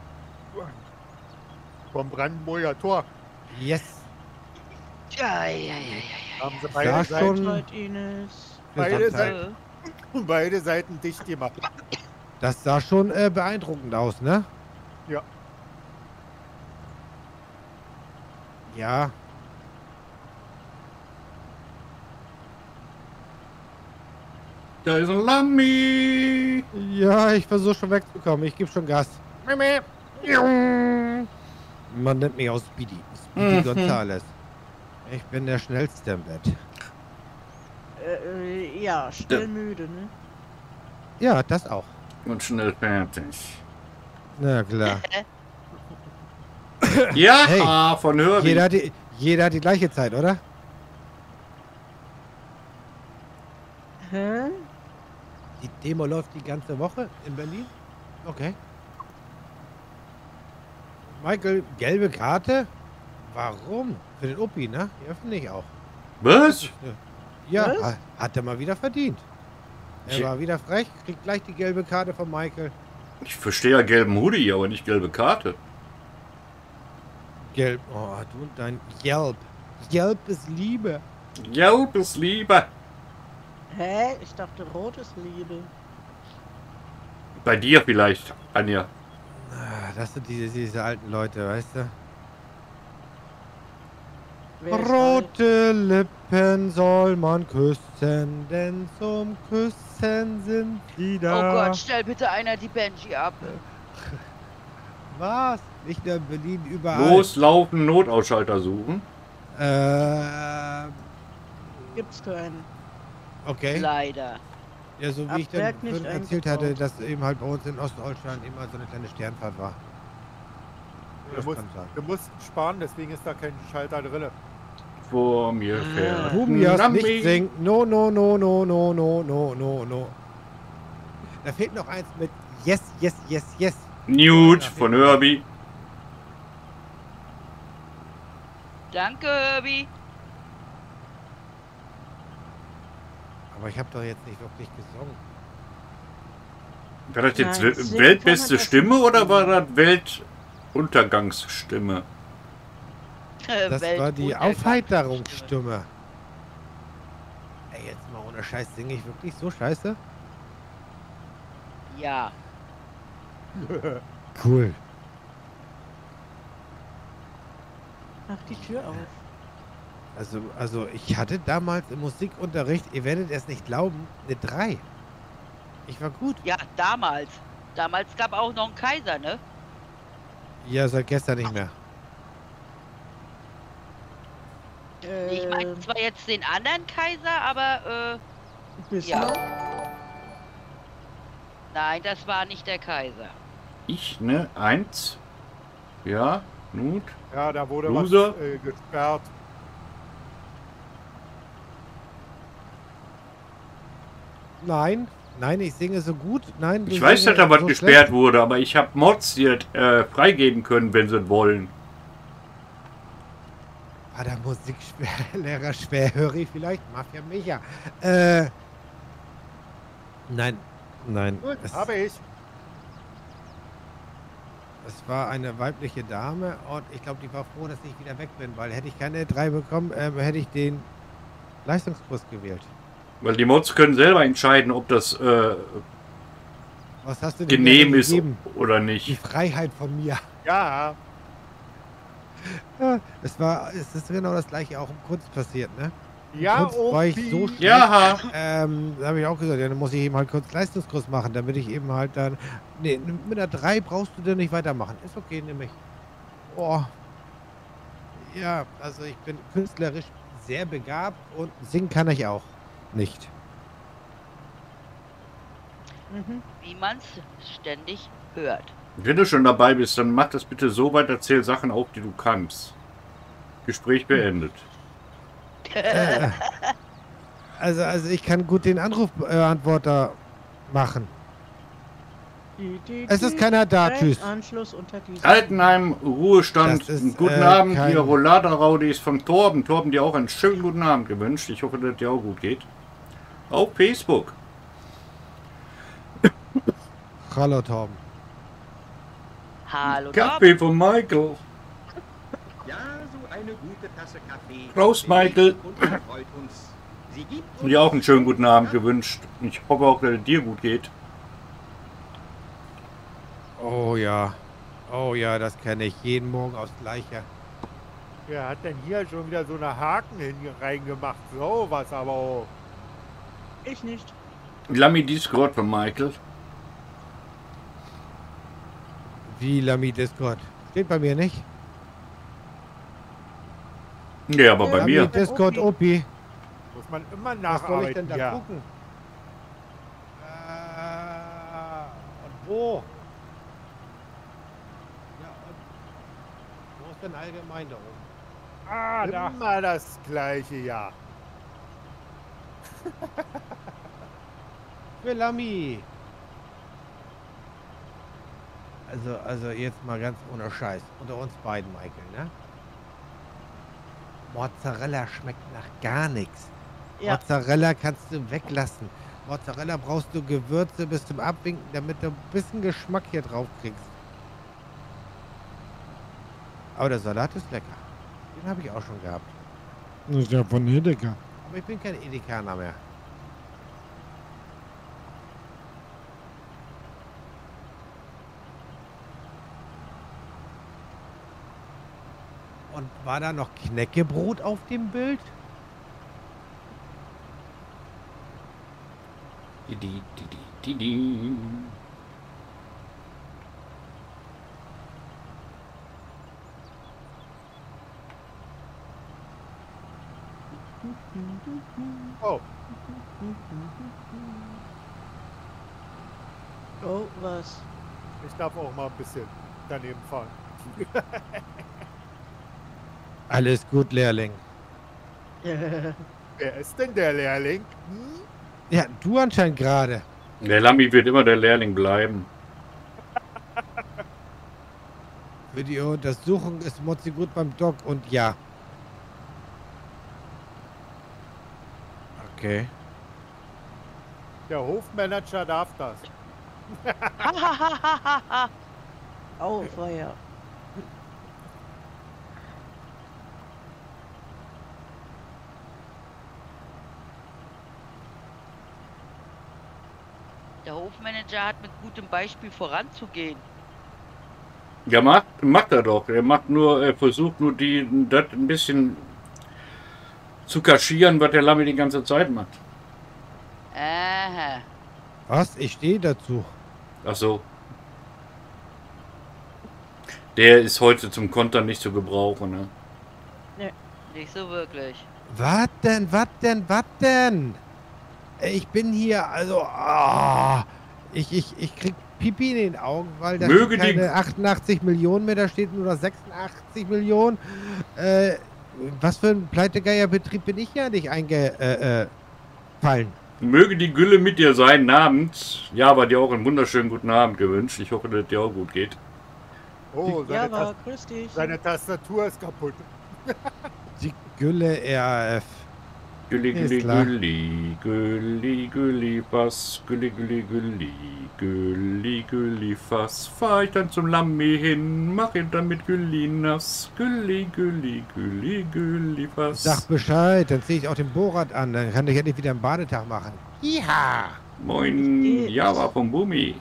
Vom Brandenburger Tor Yes. Ja, ja, ja, ja, haben sie Da beide schon- Seiten, Zeit, Ines. beide Gesamtheit. Seiten, beide Seiten dicht gemacht. Das sah schon äh, beeindruckend aus, ne? Ja. Ja. Da ist ein Lammi. Ja, ich versuche schon wegzukommen. Ich gebe schon Gas. Man nennt mich auch Speedy. Speedy Mhm. Gonzales. Ich bin der Schnellste im Bett. Äh, äh, ja, schnell müde, ne? Ja, das auch. Und schnell fertig. Na klar. Ja, Hey, von Herbie. Jeder hat, die, jeder hat die gleiche Zeit, oder? Hä? Die Demo läuft die ganze Woche in Berlin? Okay. Michael, gelbe Karte? Warum? Für den Opi, ne? Ja, finde ich auch. Was? Ja, Was? ha- hat er mal wieder verdient. Er Ich- war wieder frech, kriegt gleich die gelbe Karte von Michael. Ich verstehe ja gelben Hoodie, aber nicht gelbe Karte. Gelb. Oh, du und dein Yelp. Yelp ist Liebe. Gelb ist Liebe. Hä? Ich dachte, rot ist Liebe. Bei dir vielleicht, Anja. Ah, das sind diese, diese alten Leute, weißt du? Wer ist Rote Lippen soll man küssen, denn zum Küssen sind sie Oh da. Gott, stell bitte einer die Benji ab. Was? Nicht nur in Berlin, überall. Loslaufen, Notausschalter suchen. Äh, Gibt's keinen. okay. Leider. Ja, so Ab wie ich dann Werk nicht vorhin erzählt hatte, eingebaut. dass eben halt bei uns in Ostdeutschland immer so eine kleine Sternfahrt war. Wir, Das mussten, kann sein. wir mussten sparen, deswegen ist da kein Schalter drin. Vor mir Ah. fährt Humias Lammi. nicht singt. No, no, no, no, no, no, no, no, no. Da fehlt noch eins mit Yes, yes, yes, yes. Newt von Herbie. Danke, Herbie. Aber ich habe doch jetzt nicht wirklich gesungen. War das jetzt Nein, We- singen weltbeste kann man das Stimme nicht. oder war das Weltuntergangsstimme? Das war die Weltuntergangsstimme. Aufheiterungsstimme. Ey, jetzt mal ohne Scheiß, singe ich wirklich so scheiße? Ja. Cool. Mach die Tür auf. Also, also ich hatte damals im Musikunterricht, ihr werdet es nicht glauben, eine drei. Ich war gut. Ja, damals. Damals gab auch noch einen Kaiser, ne? Ja, seit gestern nicht mehr. Ich meine Äh, zwar jetzt den anderen Kaiser, aber äh, Bismarck? nein, das war nicht der Kaiser. Ich, ne? Eins. Ja, Nut. Ja, da wurde Loser. was äh, gesperrt. Nein, nein, ich singe so gut. Nein, Ich du weiß, singe dass da was so gesperrt schlecht. wurde, aber ich habe Mods, die das äh, freigeben können, wenn sie wollen. War der Musiklehrer schwerhörig vielleicht? Mafia Micha. Äh. Nein, nein. Gut, Es, habe ich. es war eine weibliche Dame und ich glaube, die war froh, dass ich wieder weg bin, weil hätte ich keine drei bekommen, ähm, hätte ich den Leistungskurs gewählt. Weil die Mods können selber entscheiden, ob das äh, Was hast du denn genehm mir ist gegeben? oder Die nicht. Freiheit von mir. Ja, Ja, es war, es ist genau das gleiche auch im Kunst passiert, ne? ja, Kunst war ich so Opi. schlecht. Ja, Ähm, da habe ich auch gesagt, ja, dann muss ich eben halt kurz Leistungskurs machen, damit ich eben halt dann. Nee, mit einer drei brauchst du dann nicht weitermachen. Ist okay, nämlich. Oh. Ja, also ich bin künstlerisch sehr begabt und singen kann ich auch nicht. Mhm. Wie man es ständig hört. wenn du schon dabei bist, dann mach das bitte so weit, erzähl Sachen auf, die du kannst. Gespräch beendet. Äh, also, also ich kann gut den Anrufbeantworter machen. Die, die, Es ist die- keiner da, Direkt tschüss. Anschluss unter diese. Altenheim, Ruhestand, Das ist, einen guten äh, Abend, kein- hier Rollada-Raudis von Torben. Torben, dir auch einen schönen guten Abend gewünscht. Ich hoffe, dass dir auch gut geht. Auf Facebook. Hallo Torben. Hallo, Torben. Kaffee von Michael. Ja, so eine gute Tasse Kaffee. Prost, Michael. Und freut uns. Sie gibt uns Dir auch einen schönen guten Abend gewünscht. Ich hoffe auch, dass es dir gut geht. Oh ja. Oh ja, das kenne ich. Jeden Morgen aufs Gleiche. Wer hat denn hier schon wieder so eine Haken hin reingemacht? So was aber auch. Ich nicht. Lammy Discord von Michael. Wie Lamy Discord. Steht bei mir nicht. Ja, aber bei Ja, Lamy mir. Discord Opi. Muss man immer Was soll ich nacharbeiten. denn da Ja. gucken? Äh, und wo? Ja, und wo ist denn allgemein da oben? Ah, immer das gleiche, ja. Für Lamy. Also, also jetzt mal ganz ohne Scheiß. Unter uns beiden, Michael, ne? Mozzarella schmeckt nach gar nichts. Ja. Mozzarella kannst du weglassen. Mozzarella brauchst du Gewürze bis zum Abwinken, damit du ein bisschen Geschmack hier drauf kriegst. Aber der Salat ist lecker. Den habe ich auch schon gehabt. Das ist ja von Edeka. Aber ich bin kein Edekaner mehr. Und war da noch Knäckebrot auf dem Bild? Didi, didi, didi. Oh, Oh, was? ich darf auch mal ein bisschen daneben fahren. Alles gut, Lehrling. Wer ist denn der Lehrling? Hm? Ja, du anscheinend gerade. Der Lammy wird immer der Lehrling bleiben. Für die Untersuchung ist Mozzi gut beim Doc und ja. Okay. Der Hofmanager darf das. Hahaha. Au, Feuer. Der Hofmanager hat mit gutem Beispiel voranzugehen. Ja, macht, macht er doch. Er macht nur, er versucht nur die, das ein bisschen zu kaschieren, was der Lammi die ganze Zeit macht. Aha. Was? Ich stehe dazu. Ach so. Der ist heute zum Kontern nicht zu gebrauchen, ne? Nicht so wirklich. Was denn, was denn, was denn? Ich bin hier, also, ah, ich, ich, ich krieg Pipi in den Augen, weil da Möge steht die- keine achtundachtzig Millionen mehr, da steht nur noch sechsundachtzig Millionen. Äh, was für ein Pleitegeierbetrieb bin ich ja nicht eingefallen? Äh, äh, fallen. Möge die Gülle mit dir sein, namens. Ja, aber dir auch einen wunderschönen guten Abend gewünscht. Ich hoffe, dass es dir auch gut geht. Oh, Ja, seine, aber Tas grüß dich. seine Tastatur ist kaputt. Die Gülle R A F. Gülli, Ist gülli, klar. gülli, gülli, gülli, was, gülli, gülli, gülli, gülli, gülli, fass, fahr ich dann zum Lammi hin, mach ihn dann mit Gülli nass, gülli, gülli, gülli, gülli, fass. Sag Bescheid, dann ziehe ich auch den Bohrrad an, dann kann ich endlich wieder einen Badetag machen. Ja. Moin, Ich geh- Java vom Bumi.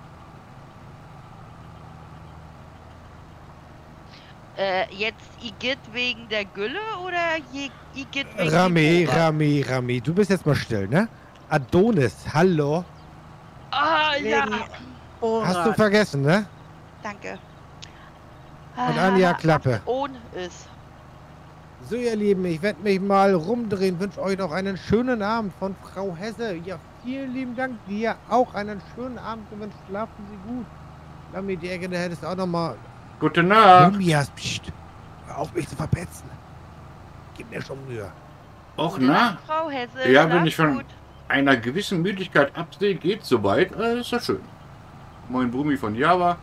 Äh, jetzt Igitt wegen der Gülle oder je- Igitt wegen dem Rami, Bohrer? Rami, Rami, du bist jetzt mal still, ne? Adonis, hallo. Ah, ja. Wegen Hast du Borat. vergessen, ne? Danke. Und Anja, Klappe. Ohne ist. So, ihr Lieben, ich werde mich mal rumdrehen. Wünsche euch noch einen schönen Abend von Frau Hesse. Ja, vielen lieben Dank. Dir auch einen schönen Abend gewünscht. Schlafen Sie gut. Lami, die Ecke, da hättest du auch noch mal... Gute Nacht. Lumias, pst. Hör auf, mich zu verpetzen. Gib mir schon Mühe. Och Gute na, Nacht, Frau Hesse. Ja, Schlaf wenn ich schon- gut. einer gewissen Müdigkeit absehe, geht soweit, äh, ist ja schön. Moin Bumi von Java.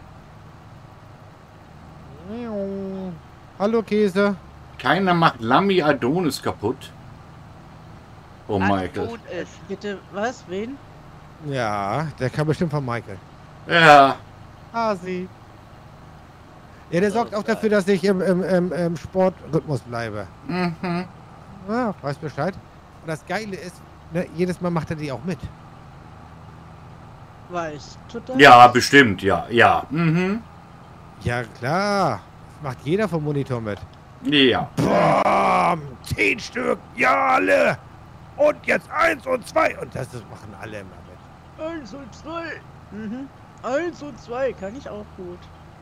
Hallo, Käse. Keiner macht Lammi Adonis kaputt. Oh, Michael. Adon ist. Bitte, was? Wen? Ja, der kam bestimmt von Michael. Ja, Hasi. Ja, der sorgt auch dafür, dass ich im, im, im, im Sportrhythmus bleibe. mhm. Ja, weiß Bescheid. Und das Geile ist, ne, jedes Mal macht er die auch mit. Weiß. Tut er? Ja, bestimmt, ja, ja. Mhm. Ja, klar. Das macht jeder vom Monitor mit. Ja. Bam! Zehn Stück, ja alle! Und jetzt eins und zwei. Und das ist- machen alle immer mit. Eins und zwei. Mhm. Eins und zwei kann ich auch gut.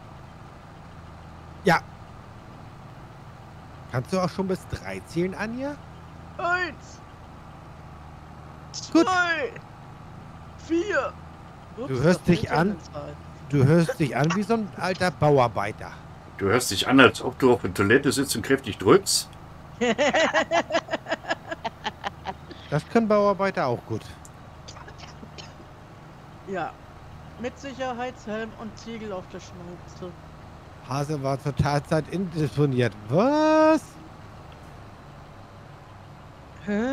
Kannst du auch schon bis drei zählen, Anja? Eins. Gut. Zwei. Vier. Ups, Du hörst da dich fehlt ja an. eine Zahl. Du hörst dich an wie so ein alter Bauarbeiter. Du hörst dich an, als ob du auf der Toilette sitzt und kräftig drückst. Das können Bauarbeiter auch gut. Ja. Mit Sicherheitshelm und Ziegel auf der Schnauze. Hase war zur Tatzeit indisponiert. Was? Hä?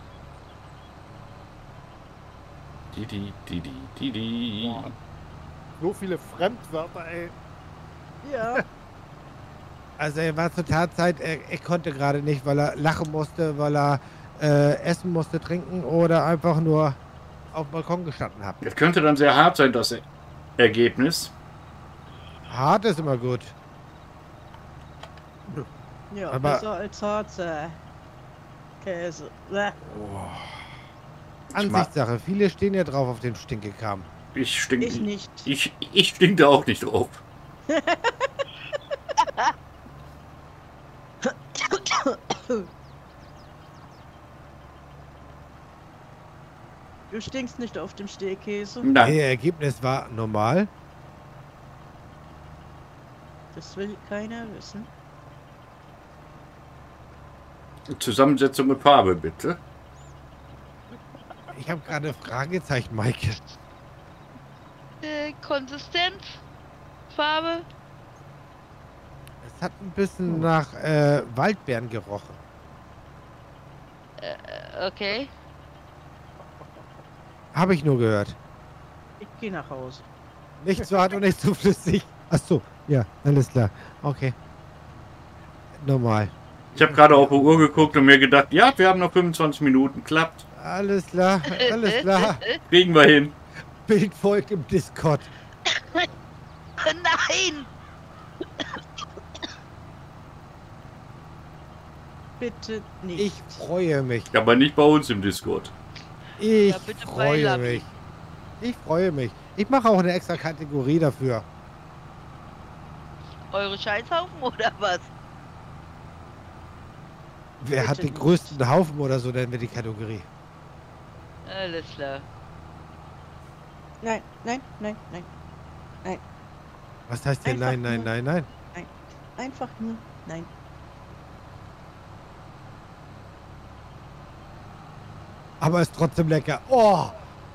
Didi, didi, didi. So viele Fremdwörter, ey. Ja. Also er war zur Tatzeit, er, er konnte gerade nicht, weil er lachen musste, weil er äh, essen musste, trinken oder einfach nur auf dem Balkon gestanden hat. Das könnte dann sehr hart sein, das Er- Ergebnis. Hart ist immer gut. Ja, Aber- besser als Harze. Käse. Bäh. Ansichtssache. Viele stehen ja drauf auf den Stinkekram. Ich stink, Ich nicht. Ich, ich stink da auch nicht drauf. Du stinkst nicht auf dem Stehkäse. Nein. Ihr Ergebnis war normal. Das will keiner wissen. Zusammensetzung mit Farbe, bitte. Ich habe gerade Fragezeichen, Maike. Äh, Konsistenz. Farbe. Es hat ein bisschen nach äh, Waldbeeren gerochen. Äh, okay. Habe ich nur gehört. Geh nach Hause. Nicht zu hart und nicht zu flüssig. Ach so, ja, alles klar. Okay. Normal. Ich habe gerade auf die Uhr geguckt und mir gedacht, ja, wir haben noch fünfundzwanzig Minuten. Klappt. Alles klar, alles klar. Kriegen wir hin. Bildvolk im Discord. Nein! Bitte nicht. Ich freue mich. Aber nicht bei uns im Discord. Ich Ja, bitte bei freue Labi. mich. Ich freue mich. Ich mache auch eine extra Kategorie dafür. Eure Scheißhaufen oder was? Wer Bitte hat den nicht. größten Haufen oder so, nennen wir die Kategorie. Alles klar. Nein, nein, nein, nein. Was heißt hier Einfach nein, nein, nur- nein, nein? Einfach nur nein. Aber ist trotzdem lecker. Oh!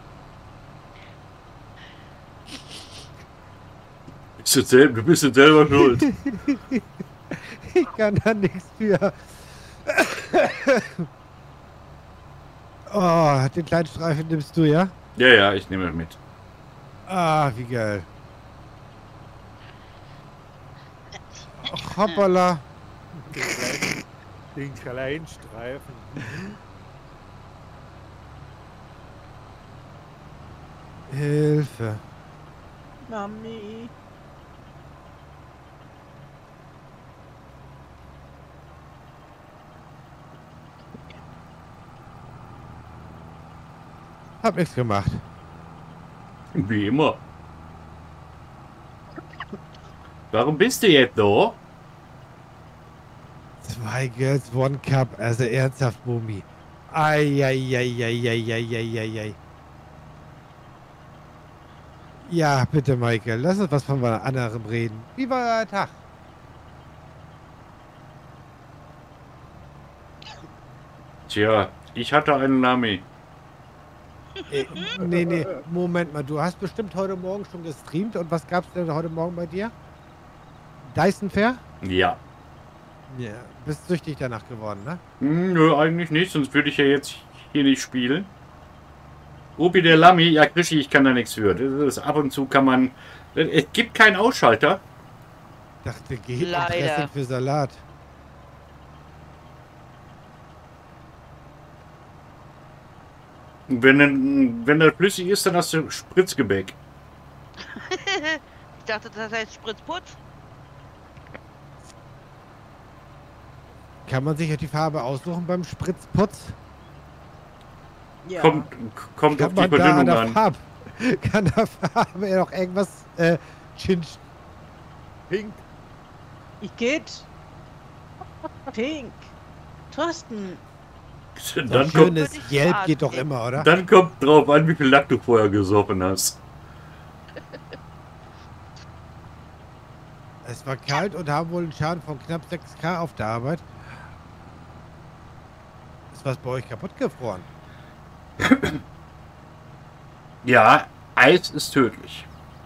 Bist du, selber, du bist jetzt selber schuld. Ich kann da nichts für. Oh, den kleinen Streifen nimmst du, ja? Ja, ja, ich nehme mit. Ah, wie geil. Ach, hoppala. Den kleinen, den kleinen Streifen. Hilfe. Mami. Hab nichts gemacht. Wie immer. Warum bist du jetzt da? Zwei Girls, One Cup. Also ernsthaft, Mumi. Eieieiei. Ja, bitte, Michael. Lass uns was von was anderem reden. Wie war euer Tag? Tja, ich hatte einen Nami. Äh, nee, nee, Moment mal. Du hast bestimmt heute Morgen schon gestreamt. Und was gab's denn heute Morgen bei dir? Dyson Fair? Ja. Ja. Bist süchtig danach geworden, ne? Hm, nö, eigentlich nicht, sonst würde ich ja jetzt hier nicht spielen. Obi der Lami, ja Krischi, ich kann da nichts für. Das ist, ab und zu kann man... Es gibt keinen Ausschalter. Dachte, geht Leider. Dressing für Salat. Wenn, wenn das flüssig ist, dann hast du Spritzgebäck. Ich dachte, das heißt Spritzputz. Kann man sich ja die Farbe aussuchen beim Spritzputz? Ja. Kommt, kommt Kann auf die man da an Verdünnung der an. Farbe, kann der Farbe ja noch irgendwas äh, chinch. Pink. Ich geht. Pink. Thorsten. So Dann kommt, schönes Würde ich Gelb sagen, geht doch ey. immer, oder? dann kommt drauf an, wie viel Lack du vorher gesoffen hast. Es war kalt und haben wohl einen Schaden von knapp sechs K auf der Arbeit. Ist was bei euch kaputt gefroren? Ja, Eis ist tödlich.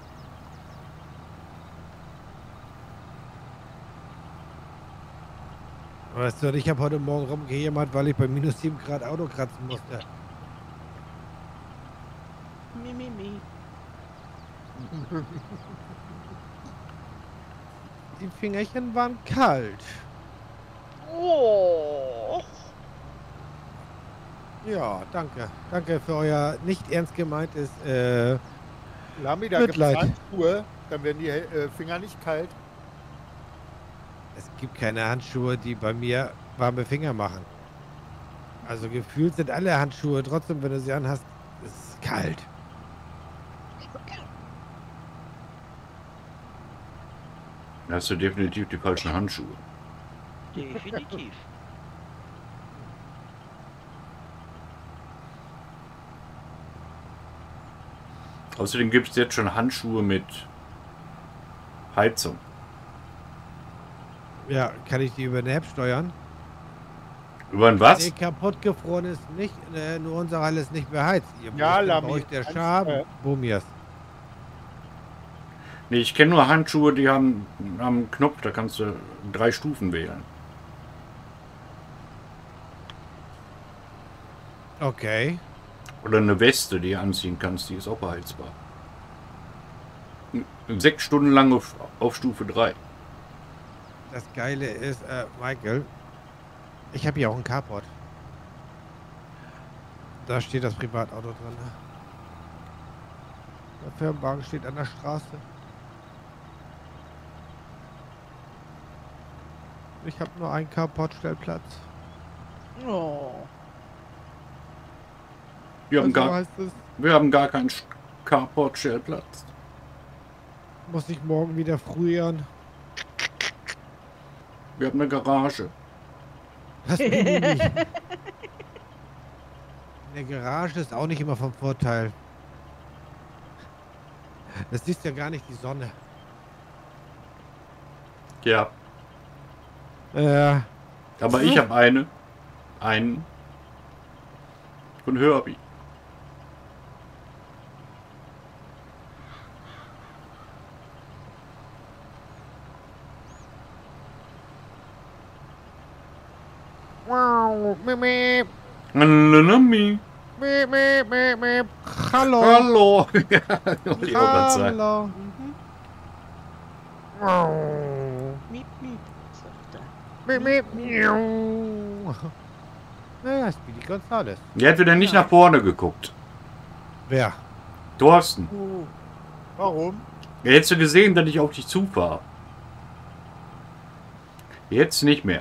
Weißt du, ich habe heute Morgen rumgejämmert, weil ich bei minus sieben Grad Auto kratzen musste. Mi, mi, mi. Die Fingerchen waren kalt. Oh. Ja, danke. Danke für euer nicht ernst gemeintes, äh, Lami, da gibt es Mitleid. Handschuhe, dann werden die äh, Finger nicht kalt. es gibt keine Handschuhe, die bei mir warme Finger machen. Also gefühlt sind alle Handschuhe, trotzdem, wenn du sie anhast, ist es kalt. Da hast du definitiv die falschen Handschuhe. Definitiv. Außerdem gibt es jetzt schon Handschuhe mit Heizung. Ja, kann ich die über eine App steuern? Über ein Nee, was? kaputt gefroren ist nicht, äh, nur unsere Halle ist nicht beheizt. Ihr Ja, müsst Lami, bei euch der kannst, Scham, äh, Bumias. Nee, ich kenne nur Handschuhe, die haben am Knopf, da kannst du drei Stufen wählen. Okay. Oder eine Weste, die du anziehen kannst, die ist auch beheizbar. Sechs Stunden lang auf, auf Stufe drei. Das Geile ist, äh, Michael, ich habe hier auch einen Carport. Da steht das Privatauto drin. Der Firmenwagen steht an der Straße. Ich habe nur einen Carport-Stellplatz. Oh. Wir haben, Also gar, heißt es, wir haben gar keinen Carport-Stellplatz. muss ich morgen wieder frühjahren. Wir haben eine Garage. Das bin ich nicht. In der Garage ist auch nicht immer vom Vorteil. Das siehst ja gar nicht die Sonne. Ja. Äh, Aber ich habe eine. Einen. Von Herbie. wow, miep, miep, Mami. miep, miep, miep, miep. Hallo. Hallo. Ja, wollte ich auch grad sagen. Hallo. Mhm. Wow. Miep, miep, sagt er. Miep, miep, miau. Naja, Speedy Gonzales. Der hat wieder nicht nach vorne geguckt. Wer? Thorsten. Oh. Warum? Hättest du gesehen, dass ich auf dich zufahre. Jetzt nicht mehr.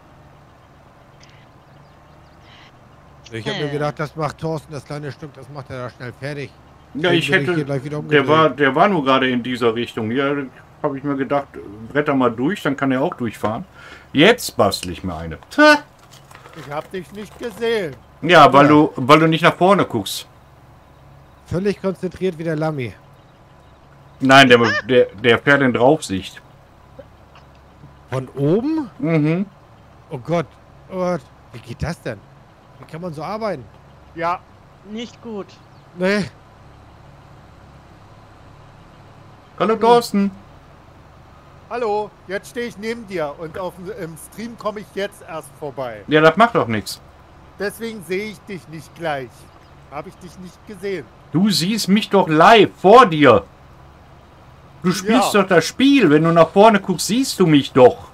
Ich habe mir gedacht, das macht Thorsten, das kleine Stück, das macht er da schnell fertig. Ja, ich Deswegen bin hier hätte. gleich wieder Der umgedreht. war, der war nur gerade in dieser Richtung. Ja, habe ich mir gedacht, bretter mal durch, dann kann er auch durchfahren. Jetzt bastel ich mir eine. Tja. Ich habe dich nicht gesehen. Ja, weil Ja. du, weil du nicht nach vorne guckst. Völlig konzentriert wie der Lammi. Nein, der, der, der fährt in Draufsicht. Von oben? Mhm. Oh Gott. Oh Gott. Wie geht das denn? Wie kann man so arbeiten? Ja, Nicht gut. Nee. Hallo Thorsten. hallo, jetzt stehe ich neben dir und auf dem im Stream komme ich jetzt erst vorbei. Ja, das macht doch nichts. Deswegen sehe ich dich nicht gleich. Habe ich dich nicht gesehen. Du siehst mich doch live vor dir. Du spielst Ja. doch das Spiel. Wenn du nach vorne guckst, siehst du mich doch.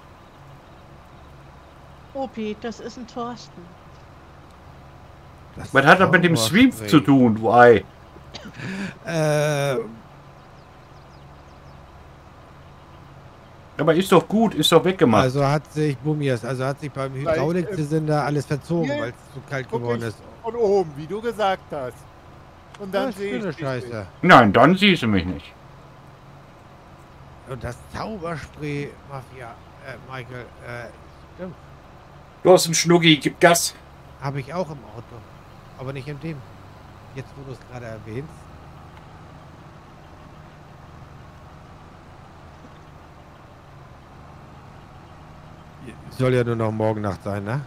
Oh, Pete, das ist ein Thorsten. Das Was hat das mit dem Stream zu tun, du Ei? Äh, Aber ist doch gut, ist doch weggemacht. also hat sich Bumias, also hat sich beim Hydraulikzylinder alles verzogen, hier weil es zu kalt Guck geworden ich ist. von oben, wie du gesagt hast. Und dann Das sehe ist ich eine dich Scheiße. Nein, dann siehst du mich nicht. Und das Zauberspray, Mafia, äh, Michael, äh, stimmt, Du hast einen Schnucki, gib Gas. habe ich auch im Auto. Aber nicht in dem. Jetzt, wo du es gerade erwähnst. Soll ja nur noch morgen Nacht sein, ne?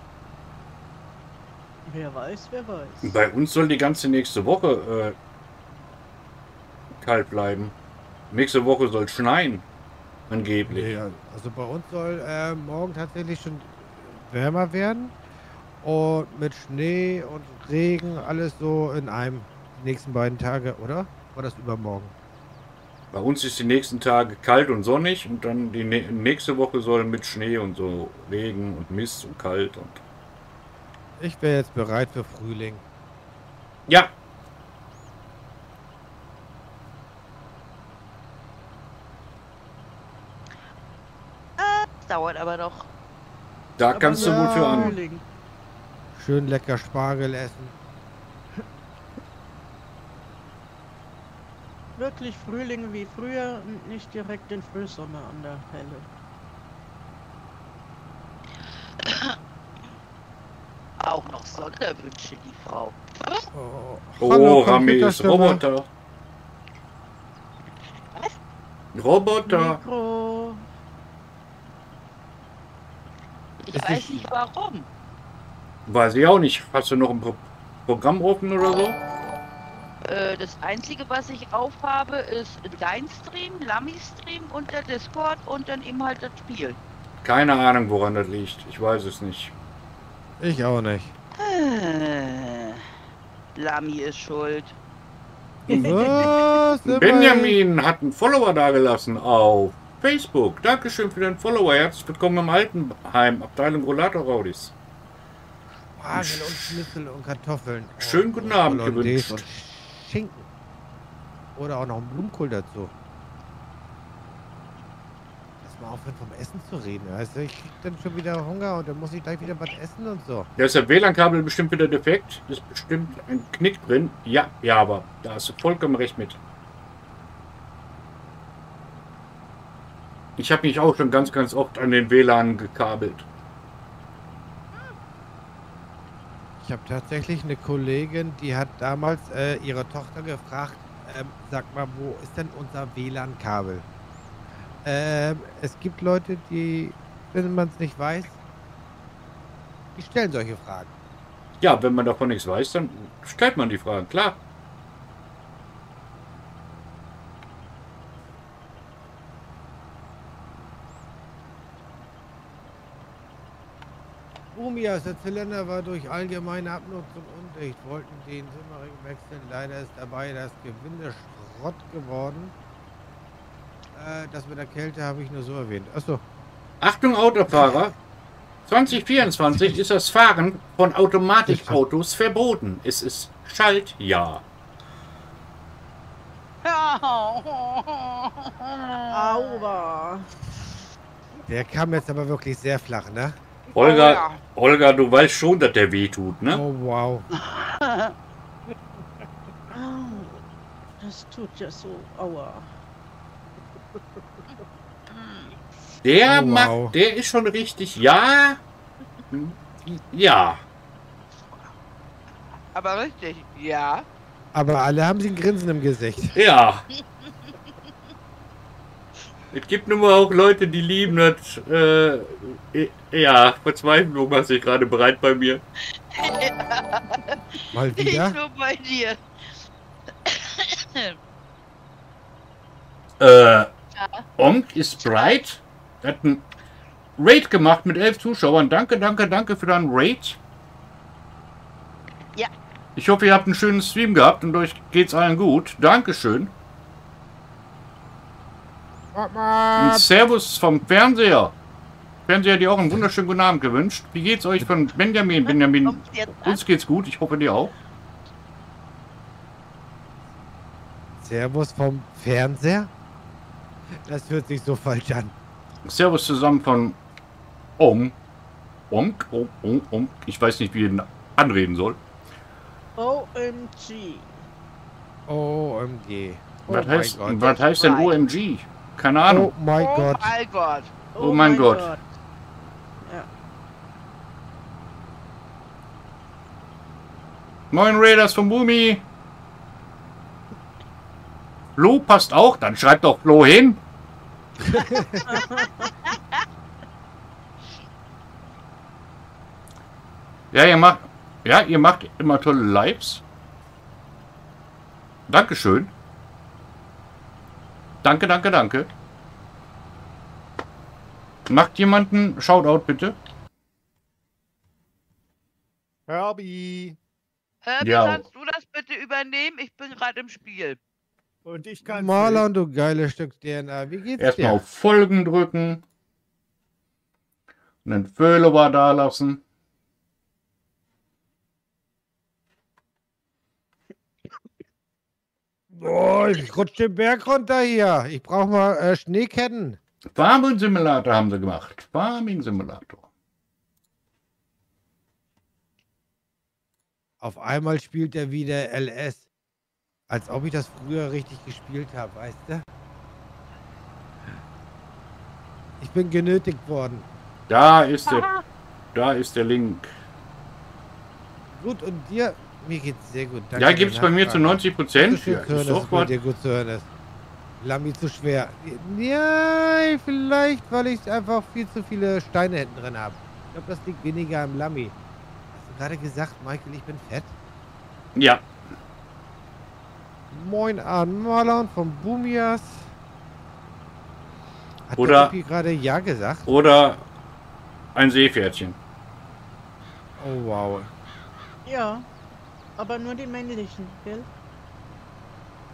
Wer weiß, wer weiß. Bei uns soll die ganze nächste Woche äh, kalt bleiben. Nächste Woche soll es schneien. Angeblich. Ja, also bei uns soll äh, morgen tatsächlich schon wärmer werden. Und mit Schnee und Regen alles so in einem die nächsten beiden Tage, oder? War das übermorgen? Bei uns ist die nächsten Tage kalt und sonnig und dann die nä- nächste Woche soll mit Schnee und so Regen und Mist und kalt und. Ich wäre jetzt bereit für Frühling. Ja, Das dauert aber noch. da Aber kannst du ja. wohl für an. Frühling. Schön lecker Spargel essen. Wirklich Frühling wie früher und nicht direkt den Frühsommer an der Helle. Auch noch Sonderwünsche, die Frau. Oh, Oh, hallo, Ramis, Computerstimme. Roboter. Was? Roboter. Mikro. Ich Ist weiß nicht- nicht warum. Weiß ich auch nicht. Hast du noch ein Pro Programm offen oder so? Äh, das Einzige, was ich aufhabe, ist dein Stream, Lammi-Stream und der Discord und dann eben halt das Spiel. Keine Ahnung, woran das liegt. Ich weiß es nicht. Ich auch nicht. Äh, Lammi ist schuld. Was? Benjamin hat einen Follower dagelassen auf Facebook. Dankeschön für den Follower. Herzlich willkommen im Altenheim, Abteilung Rollator Raudis. Spargel und Schnitzel und Kartoffeln. Schönen guten Abend Hollandaise gewünscht. und Schinken. Oder auch noch ein Blumenkohl dazu. Lass mal aufhören vom Essen zu reden. Also ich krieg dann schon wieder Hunger und dann muss ich gleich wieder was essen und so. Da ist das W L A N-Kabel bestimmt wieder defekt. Ist bestimmt ein Knick drin. Ja, ja, aber da hast du vollkommen recht mit. Ich habe mich auch schon ganz, ganz oft an den W L A N gekabelt. Ich habe tatsächlich eine Kollegin, die hat damals äh, ihre Tochter gefragt, ähm, sag mal, wo ist denn unser W L A N-Kabel? Ähm, es gibt Leute, die, wenn man es nicht weiß, die stellen solche Fragen. Ja, wenn man davon nichts weiß, dann stellt man die Fragen, klar. Bumias, der Zylinder war durch allgemeine Abnutzung undicht, wollten den Simmering wechseln. Leider ist dabei das Gewinde Schrott geworden. Äh, das mit der Kälte habe ich nur so erwähnt. Achso. Achtung Autofahrer, zwanzig vierundzwanzig ist das Fahren von Automatikautos verboten. Es ist Schaltjahr. Aua. Der kam jetzt aber wirklich sehr flach, ne? Holger, Oh ja. Holger, du weißt schon, dass der weh tut, ne? Oh, wow. Au. Das tut ja so. Aua. Der Oh, macht, wow. der ist schon richtig, ja. Ja. Aber richtig, ja. Aber alle haben sie ein Grinsen im Gesicht. Ja. Es gibt nun mal auch Leute, die lieben das. Äh, ja, Verzweiflung macht sich gerade bereit bei mir. Mal Ich wieder. nur bei dir. Äh, Onk ist bright. Hat ein Raid gemacht mit elf Zuschauern. Danke, danke, danke für deinen Raid. Ja. Ich hoffe, ihr habt einen schönen Stream gehabt und euch geht's allen gut. Dankeschön. Und Servus vom Fernseher. Fernseher hat dir auch einen wunderschönen guten Abend gewünscht. Wie geht's euch von Benjamin? Benjamin, Kommt's jetzt an? uns geht's gut. Ich hoffe, dir auch. Servus vom Fernseher? Das hört sich so falsch an. Servus zusammen von Om. Onk, Om, Om, Om. Ich weiß nicht, wie ich ihn anreden soll. O M G. O M G. Oh was mein heißt, Gott. was heißt denn O M G? Keine Ahnung. Oh mein Oh Gott. mein Gott. Oh mein Gott. Ja. Moin Raiders von Bumi. Flo passt auch, dann schreibt doch Flo hin. Ja, ihr macht, ja, ihr macht immer tolle Lives. Dankeschön. Danke, danke, danke. Macht jemanden Shoutout bitte? Herbie. Herbie, Ja. kannst du das bitte übernehmen? Ich bin gerade im Spiel. Und ich kann Marlon, du geiles Stück D N A. Wie geht's Erstmal dir? auf Folgen drücken. Und einen Follower da lassen. Boah, ich rutsch den Berg runter hier. Ich brauche mal äh, Schneeketten. Farming Simulator haben sie gemacht. Farming Simulator. Auf einmal spielt er wieder L S. Als ob ich das früher richtig gespielt habe, weißt du? Ich bin genötigt worden. Da ist der, da ist der Link. Gut, und dir? Mir geht's sehr gut. Danke Ja, der gibt es bei mir zu Nachfrage. neunzig Prozent. So schön Ja, zu hören, ist dass doch es bei was. dir gut zu hören ist. Lammi zu schwer. Ja, vielleicht, weil ich einfach viel zu viele Steine hinten drin habe. Ich glaube, das liegt weniger am Lammi. Hast du gerade gesagt, Michael, ich bin fett? Ja, Moin an Marlon von Bumias. Hat Oder- der Typi gerade Ja gesagt? oder ein Seepferdchen. Oh, wow. Ja. Aber nur die männlichen, gell?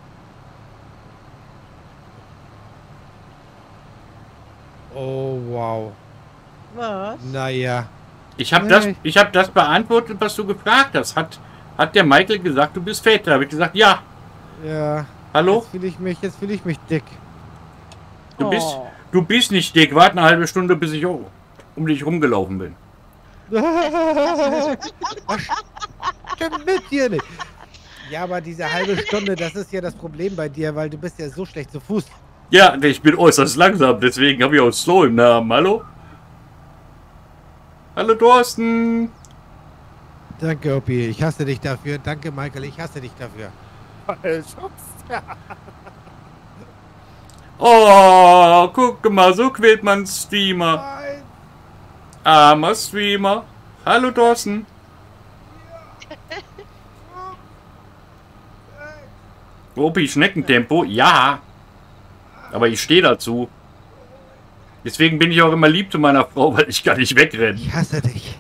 Oh, wow. Was? Naja. Ich habe das, ich hab das beantwortet, was du gefragt hast. Hat, hat der Michael gesagt, du bist fett? Da habe ich gesagt, ja. Ja. Hallo? Jetzt fühle ich mich, jetzt fühle ich mich dick. Du bist, Oh. du bist nicht dick. Warte eine halbe Stunde, bis ich um, um dich rumgelaufen bin. Was stimmt mit dir nicht? Ja, aber diese halbe Stunde, das ist ja das Problem bei dir, weil du bist ja so schlecht zu Fuß. Ja, ich bin äußerst langsam, deswegen habe ich auch Slow im Namen. Hallo? Hallo Thorsten. Danke, Oppi. Ich hasse dich dafür. Danke, Michael. Ich hasse dich dafür. Oh, guck mal, so quält man Streamer. Nein. Armer Streamer. Hallo Thorsten. Opi, Schneckentempo? Ja. Aber ich stehe dazu. Deswegen bin ich auch immer lieb zu meiner Frau, weil ich gar nicht wegrennen. Ich hasse dich.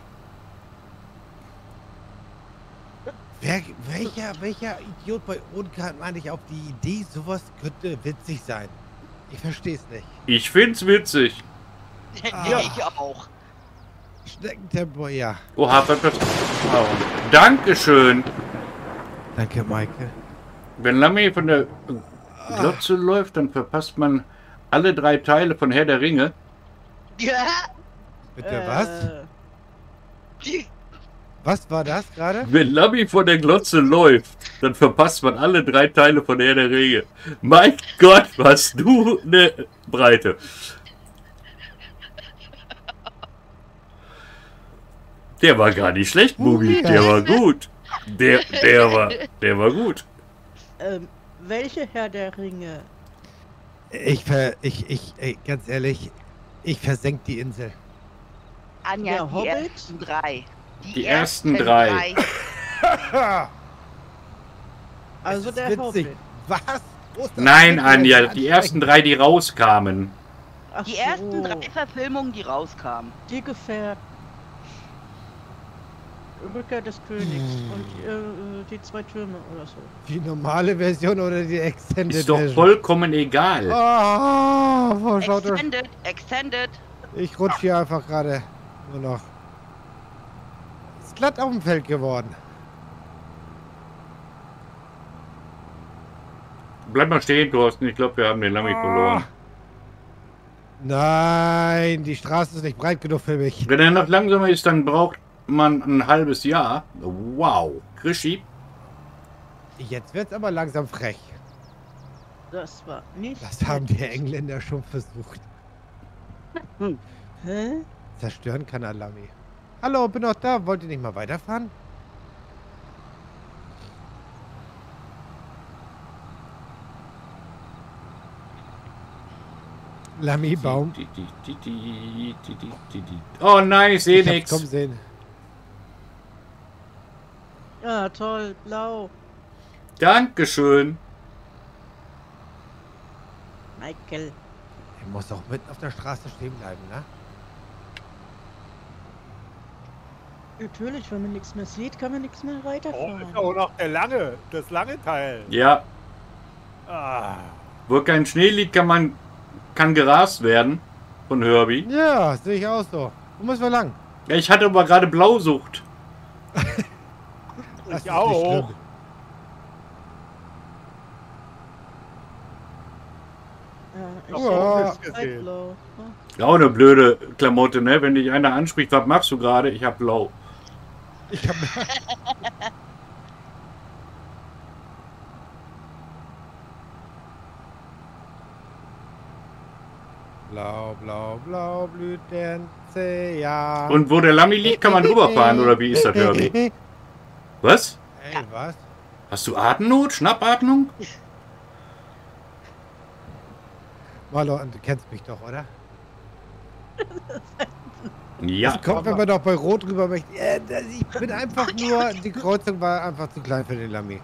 Wer, welcher, welcher Idiot bei uns kam eigentlich auf die Idee, sowas könnte witzig sein? Ich verstehe es nicht. Ich find's witzig. Ja, ich auch. Schneckentempo, ja. Oha, was das? Oh. Dankeschön. Danke, Michael. Wenn Lammy von der Glotze läuft, dann verpasst man alle drei Teile von Herr der Ringe. Ja. Bitte, was? Äh, Was war das gerade? Wenn Lammy von der Glotze läuft, dann verpasst man alle drei Teile von Herr der Ringe. Mein Gott, was du eine Breite. Der war gar nicht schlecht, Bubi. Der war gut. Der, der war, der war gut. ähm, welche Herr der Ringe? Ich ver... Ich, ich, ey, ganz ehrlich, ich versenk die Insel. Anja, Der die Hobbit? ersten drei. Die ersten drei. Also Das der ist witzig. Hobbit. Was? Wo ist das Nein, denn Anja, jetzt die ersten drei, die rauskamen. Ach Die ersten so, drei Verfilmungen, die rauskamen. Die Gefährten. Rückkehr des Königs Hm. und äh, die zwei Türme oder so. Die normale Version oder die Extended Ist doch Version? vollkommen egal. Ah, oh, schaut euch. Extended, Extended. Ich rutsche hier einfach gerade nur noch. Ist glatt auf dem Feld geworden. Bleib mal stehen, Thorsten. Ich glaube, wir haben den Lammy verloren. Nein, die Straße ist nicht breit genug für mich. Wenn er noch langsamer ist, dann braucht man ein halbes Jahr. Wow. Krischi. Jetzt wird's aber langsam frech. Das war nicht. Das haben die Engländer schon versucht. Hä? Zerstören kann Alami. Hallo, bin noch da. Wollt ihr nicht mal weiterfahren? Lami Baum. Oh nein, ich sehe Ich hab's nichts. kommen sehen. Ja, toll, blau. Dankeschön. Michael. Er muss auch mitten auf der Straße stehen bleiben, ne? Natürlich, wenn man nichts mehr sieht, kann man nichts mehr Oh, weiterfahren. ist auch noch der lange, das lange Teil. Ja, Ah, wo kein Schnee liegt, kann man kann gerast werden von Herbie. Ja, sehe ich auch so. Wo müssen wir lang? Ja, ich hatte aber gerade Blausucht. Das ich ist nicht auch. schlimm. Ja, ich Doch, Ja. auch nicht gesehen. blau. Ja, auch eine blöde Klamotte, ne? Wenn dich einer anspricht, was machst du gerade? Ich hab blau. Ich hab... Blau, blau, blau blüht der Zea. Und wo der Lammy liegt, kann man drüber fahren, oder wie ist das, Herbie? Was? Ey, was? Hast du Atemnot? Schnappatmung? Marlon, du kennst mich doch, oder? Ja. Das kommt, wenn man doch bei Rot drüber möchte. Äh, das- ich bin einfach nur... Die Kreuzung war einfach zu klein für den Lamy.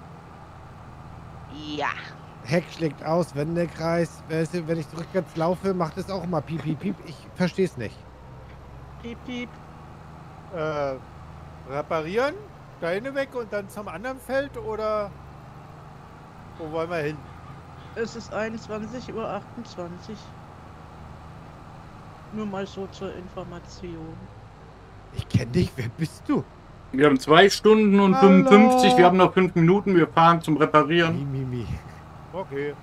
Ja. Heck schlägt aus, Wendekreis. Weißt du, wenn ich rückwärts laufe, macht es auch immer piep, piep, piep. Ich verstehe es nicht. Piep, piep. Äh, reparieren, deine weg und dann zum anderen Feld oder wo wollen wir hin? Es ist einundzwanzig Uhr achtundzwanzig. Nur mal so zur Information. Ich kenne dich, wer bist du? Wir haben zwei Stunden und Hallo. fünfundfünfzig, wir haben noch fünf Minuten, wir fahren zum Reparieren. Mi, mi, mi. Okay.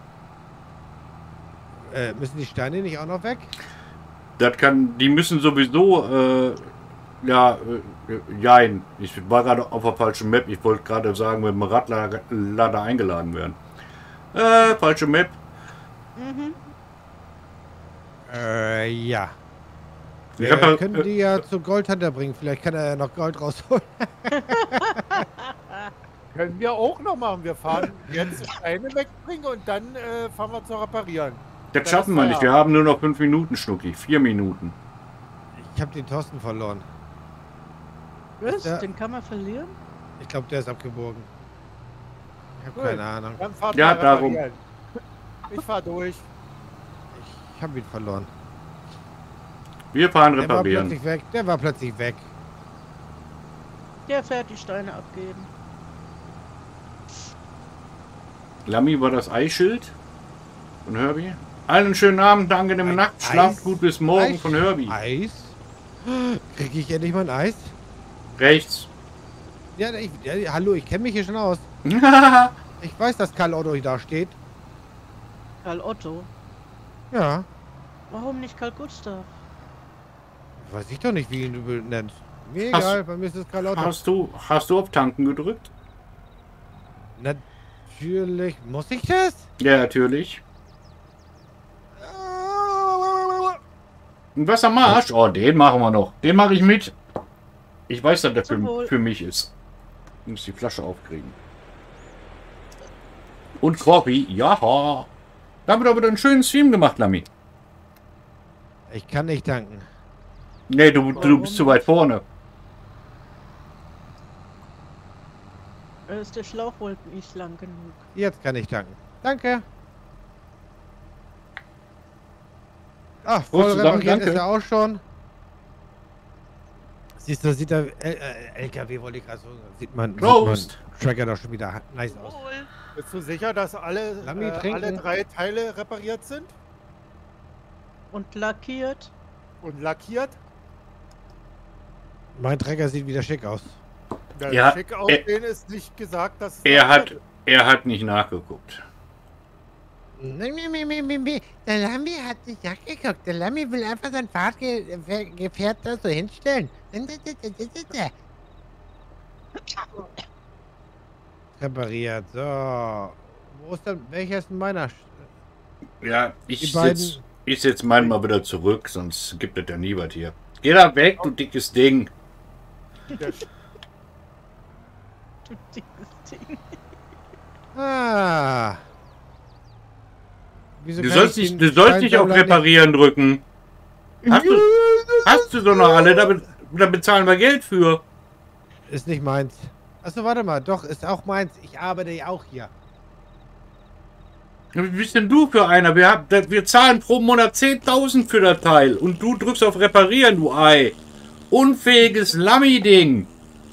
Äh, müssen die Steine nicht auch noch weg? Das kann, die müssen sowieso, äh, ja, äh, jein. Ich war gerade auf der falschen Map, ich wollte gerade sagen, mit dem Radlader eingeladen werden. Äh, falsche Map. Mhm. Äh, ja. Ich Wir hab, können äh, die ja zu Goldhunter bringen. Vielleicht kann er ja noch Gold rausholen. Können wir auch noch machen. Wir fahren jetzt eine wegbringen und dann äh, fahren wir zu reparieren. Das Das schaffen ist wir ja- nicht, wir haben nur noch fünf Minuten, Schnucki. Vier Minuten. Ich habe den Thorsten verloren. Was? Ja. Den kann man verlieren? Ich glaube, der ist abgebogen. Ich habe Gut. keine Ahnung. Dann fahren Ja, wir darum. reparieren. Ich fahr durch. Ich habe ihn verloren. Wir fahren Der war reparieren. plötzlich weg. Der war plötzlich weg. Der fährt die Steine abgeben. Lammi war das Eisschild von Herbie. Allen schönen Abend, angenehme Ein Nacht, Eis? schlaft gut bis morgen Eis? von Herbie. Eis? Kriege ich endlich mal ein Eis? Rechts. Ja, ich, ja hallo, ich kenne mich hier schon aus. Ich weiß, dass Karl Otto da steht. Karl Otto. Ja. Warum nicht Karl Gustav? Weiß ich doch nicht, wie ihn du nennst. Mir Hast- egal, bei mir ist es Karl Otto. Hast du, hast du auf Tanken gedrückt? Natürlich. Muss ich das? Ja, natürlich. Ein Wassermarsch? Oh, den machen wir noch. Den mache ich mit. Ich weiß, dass der Zum für, Wohl. für mich ist. Ich muss die Flasche aufkriegen. Und Coffee, ja. Da haben wir doch wieder einen schönen Stream gemacht, Lammi. Ich kann nicht danken. Nee, du, du Warum bist zu weit vorne. Da ist der Schlauch wohl nicht lang genug. Jetzt kann ich danken. Danke. Ach, voll Prost zusammen, repariert danke. ist er auch schon. Siehst du, sieht der äh, äh, L K W, wollte ich gerade so, sieht man, sieht man Prost. Tracker doch schon wieder nice aus. Wohl. Bist du sicher, dass alle, Lammi, äh, trinken. alle drei Teile repariert sind Und lackiert. und lackiert? Mein Trecker sieht wieder schick aus. Der Ja, schick er- aussehen ist nicht gesagt, dass es Er hat, lackiert er hat nicht nachgeguckt. Nee, nee, nee, nee, nee, nee. Der Lammi hat nicht nachgeguckt. Der Lammi will einfach sein Fahrtgefährt da so hinstellen. Repariert. So. Wo ist denn, welcher ist denn meiner? Ja, Die ich beiden- setz, ich setz meinen mal wieder zurück, sonst gibt es ja nie was hier. Geh da weg, du dickes Ding. ist. Der Du dickes Ding. Ah. Wieso Du kann sollst ich nicht, den du sollst nicht auf Steinsammler Reparieren drücken. Hast du, hast du doch noch alle, da, be- da bezahlen wir Geld für. Ist nicht meins. Achso, warte mal. Doch, ist auch meins. Ich arbeite ja auch hier. Wie bist denn du für einer? Wir, haben, wir zahlen pro Monat zehntausend für das Teil. Und du drückst auf Reparieren, du Ei. Unfähiges Lammi-Ding.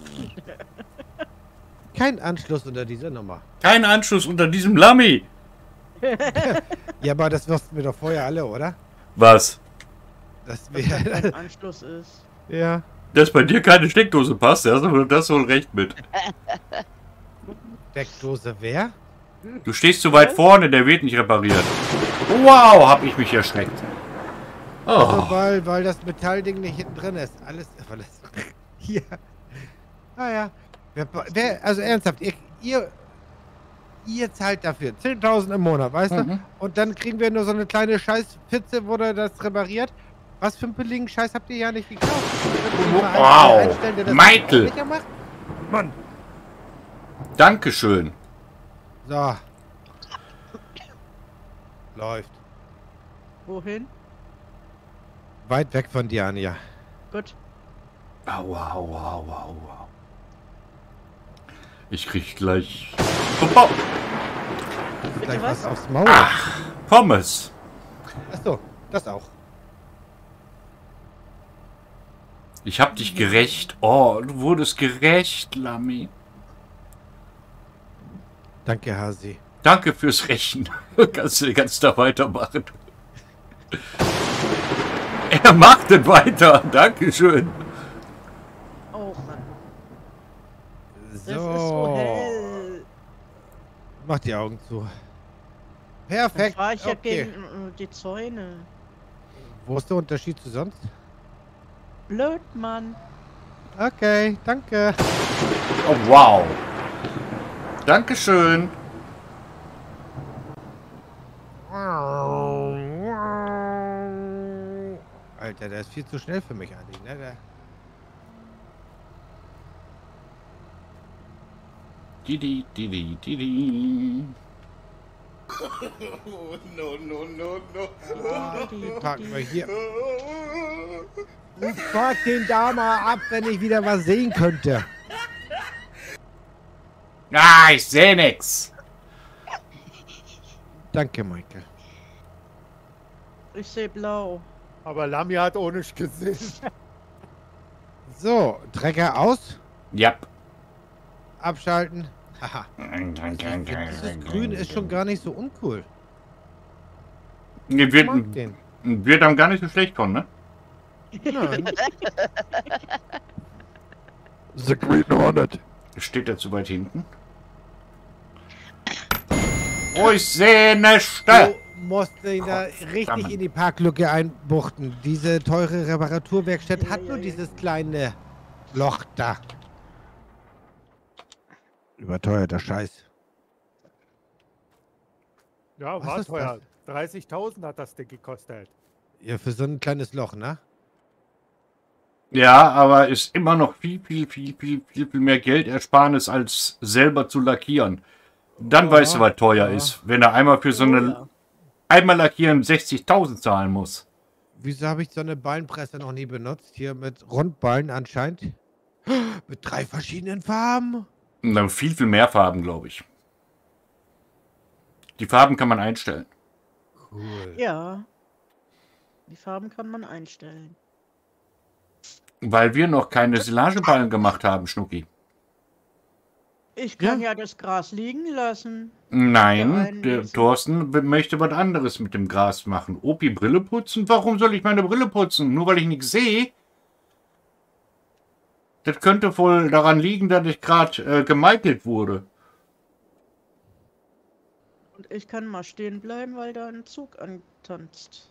Kein Anschluss unter dieser Nummer. Kein Anschluss unter diesem Lammi. Ja, aber das wussten wir doch vorher alle, oder? Was? Dass Dass da wir. kein Anschluss ist. Ja. Dass bei dir keine Steckdose passt, da hast du das wohl recht mit. Steckdose wer? Du stehst zu weit vorne, der wird nicht repariert. Wow, hab ich mich erschreckt. Also, Oh. weil, weil das Metallding nicht hinten drin ist. Alles. Weil das, hier. Naja. Wer, wer, also ernsthaft, ihr, ihr, ihr zahlt dafür zehntausend im Monat, weißt du? Mhm. Und dann kriegen wir nur so eine kleine Scheißpizze, wo der das repariert. Was für einen billigen Scheiß habt ihr ja nicht gekauft? Könnt ihr mal einen Wow. einstellen, der das Michael. ordentlicher macht? Mann. Dankeschön. So. Läuft. Wohin? Weit weg von dir, Anja. Gut. Aua, aua, aua, aua. Ich krieg gleich oh, Gleich was? was aufs Maul. Pommes. Achso, das auch. Ich hab dich gerecht. Oh, du wurdest gerecht, Lammi. Danke, Hasi. Danke fürs Rächen. Kannst du kannst da weitermachen. Er macht es weiter. Dankeschön. Oh Mann. Das ist So. so hell. Mach die Augen zu. Dann Perfekt. fahr ich ja Okay. gegen äh, die Zäune. Wo ist der Unterschied zu sonst? Blöd, Mann. Okay, danke. Oh, wow. Dankeschön. Alter, der ist viel zu schnell für mich eigentlich, ne? Der Didi, didi, didi. Die packen wir hier. Fuck den da mal ab, wenn ich wieder was sehen könnte. Ah, ich sehe nix. Danke, Michael. Ich sehe blau. Aber Lami hat auch nicht gesehen. So, Trecker aus. Ja. Abschalten. Haha. Dieses Grün ist schon gar nicht so uncool. Nee, Ich wird, mag den. wird einem gar nicht so schlecht von, ne? Nein. The Green Hornet. Steht er zu weit hinten? Oh, ich sehe nichts. Du musst ihn da Gott, richtig verdammt. in die Parklücke einbuchten. Diese teure Reparaturwerkstatt Ja, hat ja, nur ja. dieses kleine Loch da. Überteuerter Scheiß. Ja, Was war ist teuer. dreißigtausend hat das Ding gekostet. Ja, für so ein kleines Loch, ne? Ja, aber ist immer noch viel, viel, viel, viel, viel, viel mehr Geldersparnis, als selber zu lackieren. Dann Ja, weißt du, was teuer ja. ist, wenn er einmal für so eine Oh, ja. einmal lackieren sechzigtausend zahlen muss. Wieso habe ich so eine Ballenpresse noch nie benutzt? Hier mit Rundballen anscheinend. Mit drei verschiedenen Farben. Und dann viel, viel mehr Farben, glaube ich. Die Farben kann man einstellen. Cool. Ja. Die Farben kann man einstellen. Weil wir noch keine Silageballen gemacht haben, Schnucki. Ich kann ja, das Gras liegen lassen. Der Nein, einen der ist- Thorsten w- möchte was anderes mit dem Gras machen. Opi, Brille putzen? Warum soll ich meine Brille putzen? Nur weil ich nichts sehe? Das könnte wohl daran liegen, dass ich gerade äh, gemeißelt wurde. Und ich kann mal stehen bleiben, weil da ein Zug antanzt.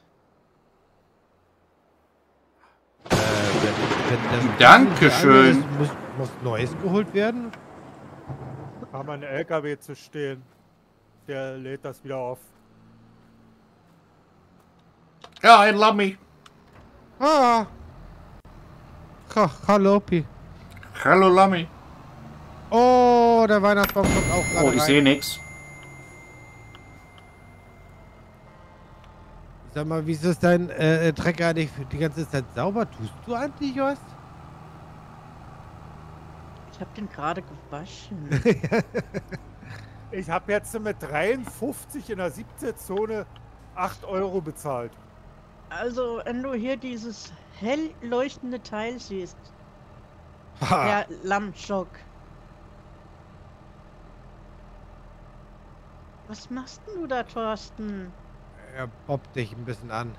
Äh, wenn, wenn das Dankeschön. ist, muss, muss Neues geholt werden. Haben wir einen L K W zu stehen. Der lädt das wieder auf. Ja, I love me. Ah. Ha, hallo, Pi. Hallo, Lami. Oh, der Weihnachtsbaum kommt auch gerade Oh, ich rein. sehe nichts. Sag mal, wieso ist dein äh, Trecker nicht die ganze Zeit sauber? Tust du eigentlich was? Ich habe den gerade gewaschen. Ich habe jetzt mit dreiundfünfzig in der siebzehn-Zone acht Euro bezahlt. Also, wenn du hier dieses hell leuchtende Teil siehst, Ha. Herr Lammschock. Was machst denn du da, Thorsten? Er bobbt dich ein bisschen an.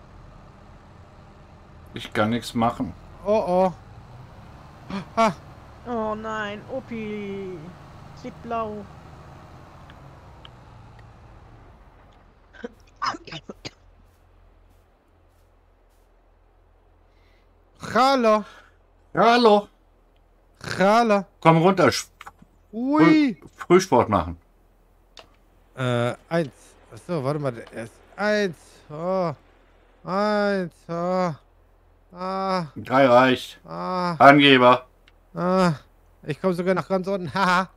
Ich kann nichts machen. Oh, oh. Ha. Oh nein, Opi. Sieht blau. Hallo. Hallo. Hallo. Komm runter. Sch- Ui. Früh Frühsport machen. Äh, eins. Achso, warte mal. Erst eins. Oh. Eins. Oh. Ah. Drei reicht. Ah. Angeber. Ah. Ich komme sogar nach ganz unten. Haha.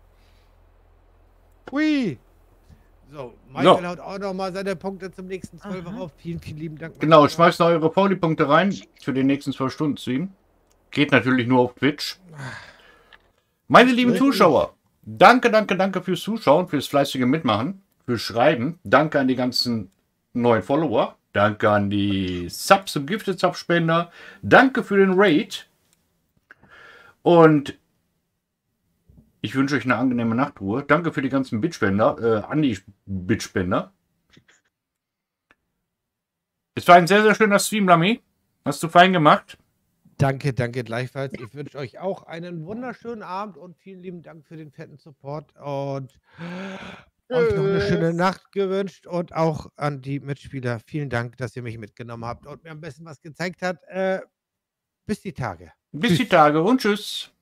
Hui. So, Michael So. haut auch noch mal seine Punkte zum nächsten zwölfer Aha. auf. Vielen, vielen lieben Dank. Genau, Michael. schmeißt noch eure Pauli-Punkte rein für die nächsten zwölf Stunden Stream. Geht natürlich nur auf Twitch. Meine lieben Richtig. Zuschauer, danke, danke, danke fürs Zuschauen, fürs fleißige Mitmachen, fürs Schreiben. Danke an die ganzen neuen Follower. Danke an die Subs und Gifted-Sub-Spender. Danke für den Raid. Und ich wünsche euch eine angenehme Nachtruhe. Danke für die ganzen Bitspender, äh, an die Bitspender. Es war ein sehr, sehr schöner Stream, Lami. Hast du fein gemacht? Danke, danke gleichfalls. Ich wünsche euch auch einen wunderschönen Abend und vielen lieben Dank für den fetten Support und euch noch eine schöne Tschüss. Nacht gewünscht und auch an die Mitspieler. Vielen Dank, dass ihr mich mitgenommen habt und mir am besten was gezeigt habt. Äh, bis die Tage. Bis die Tage und tschüss.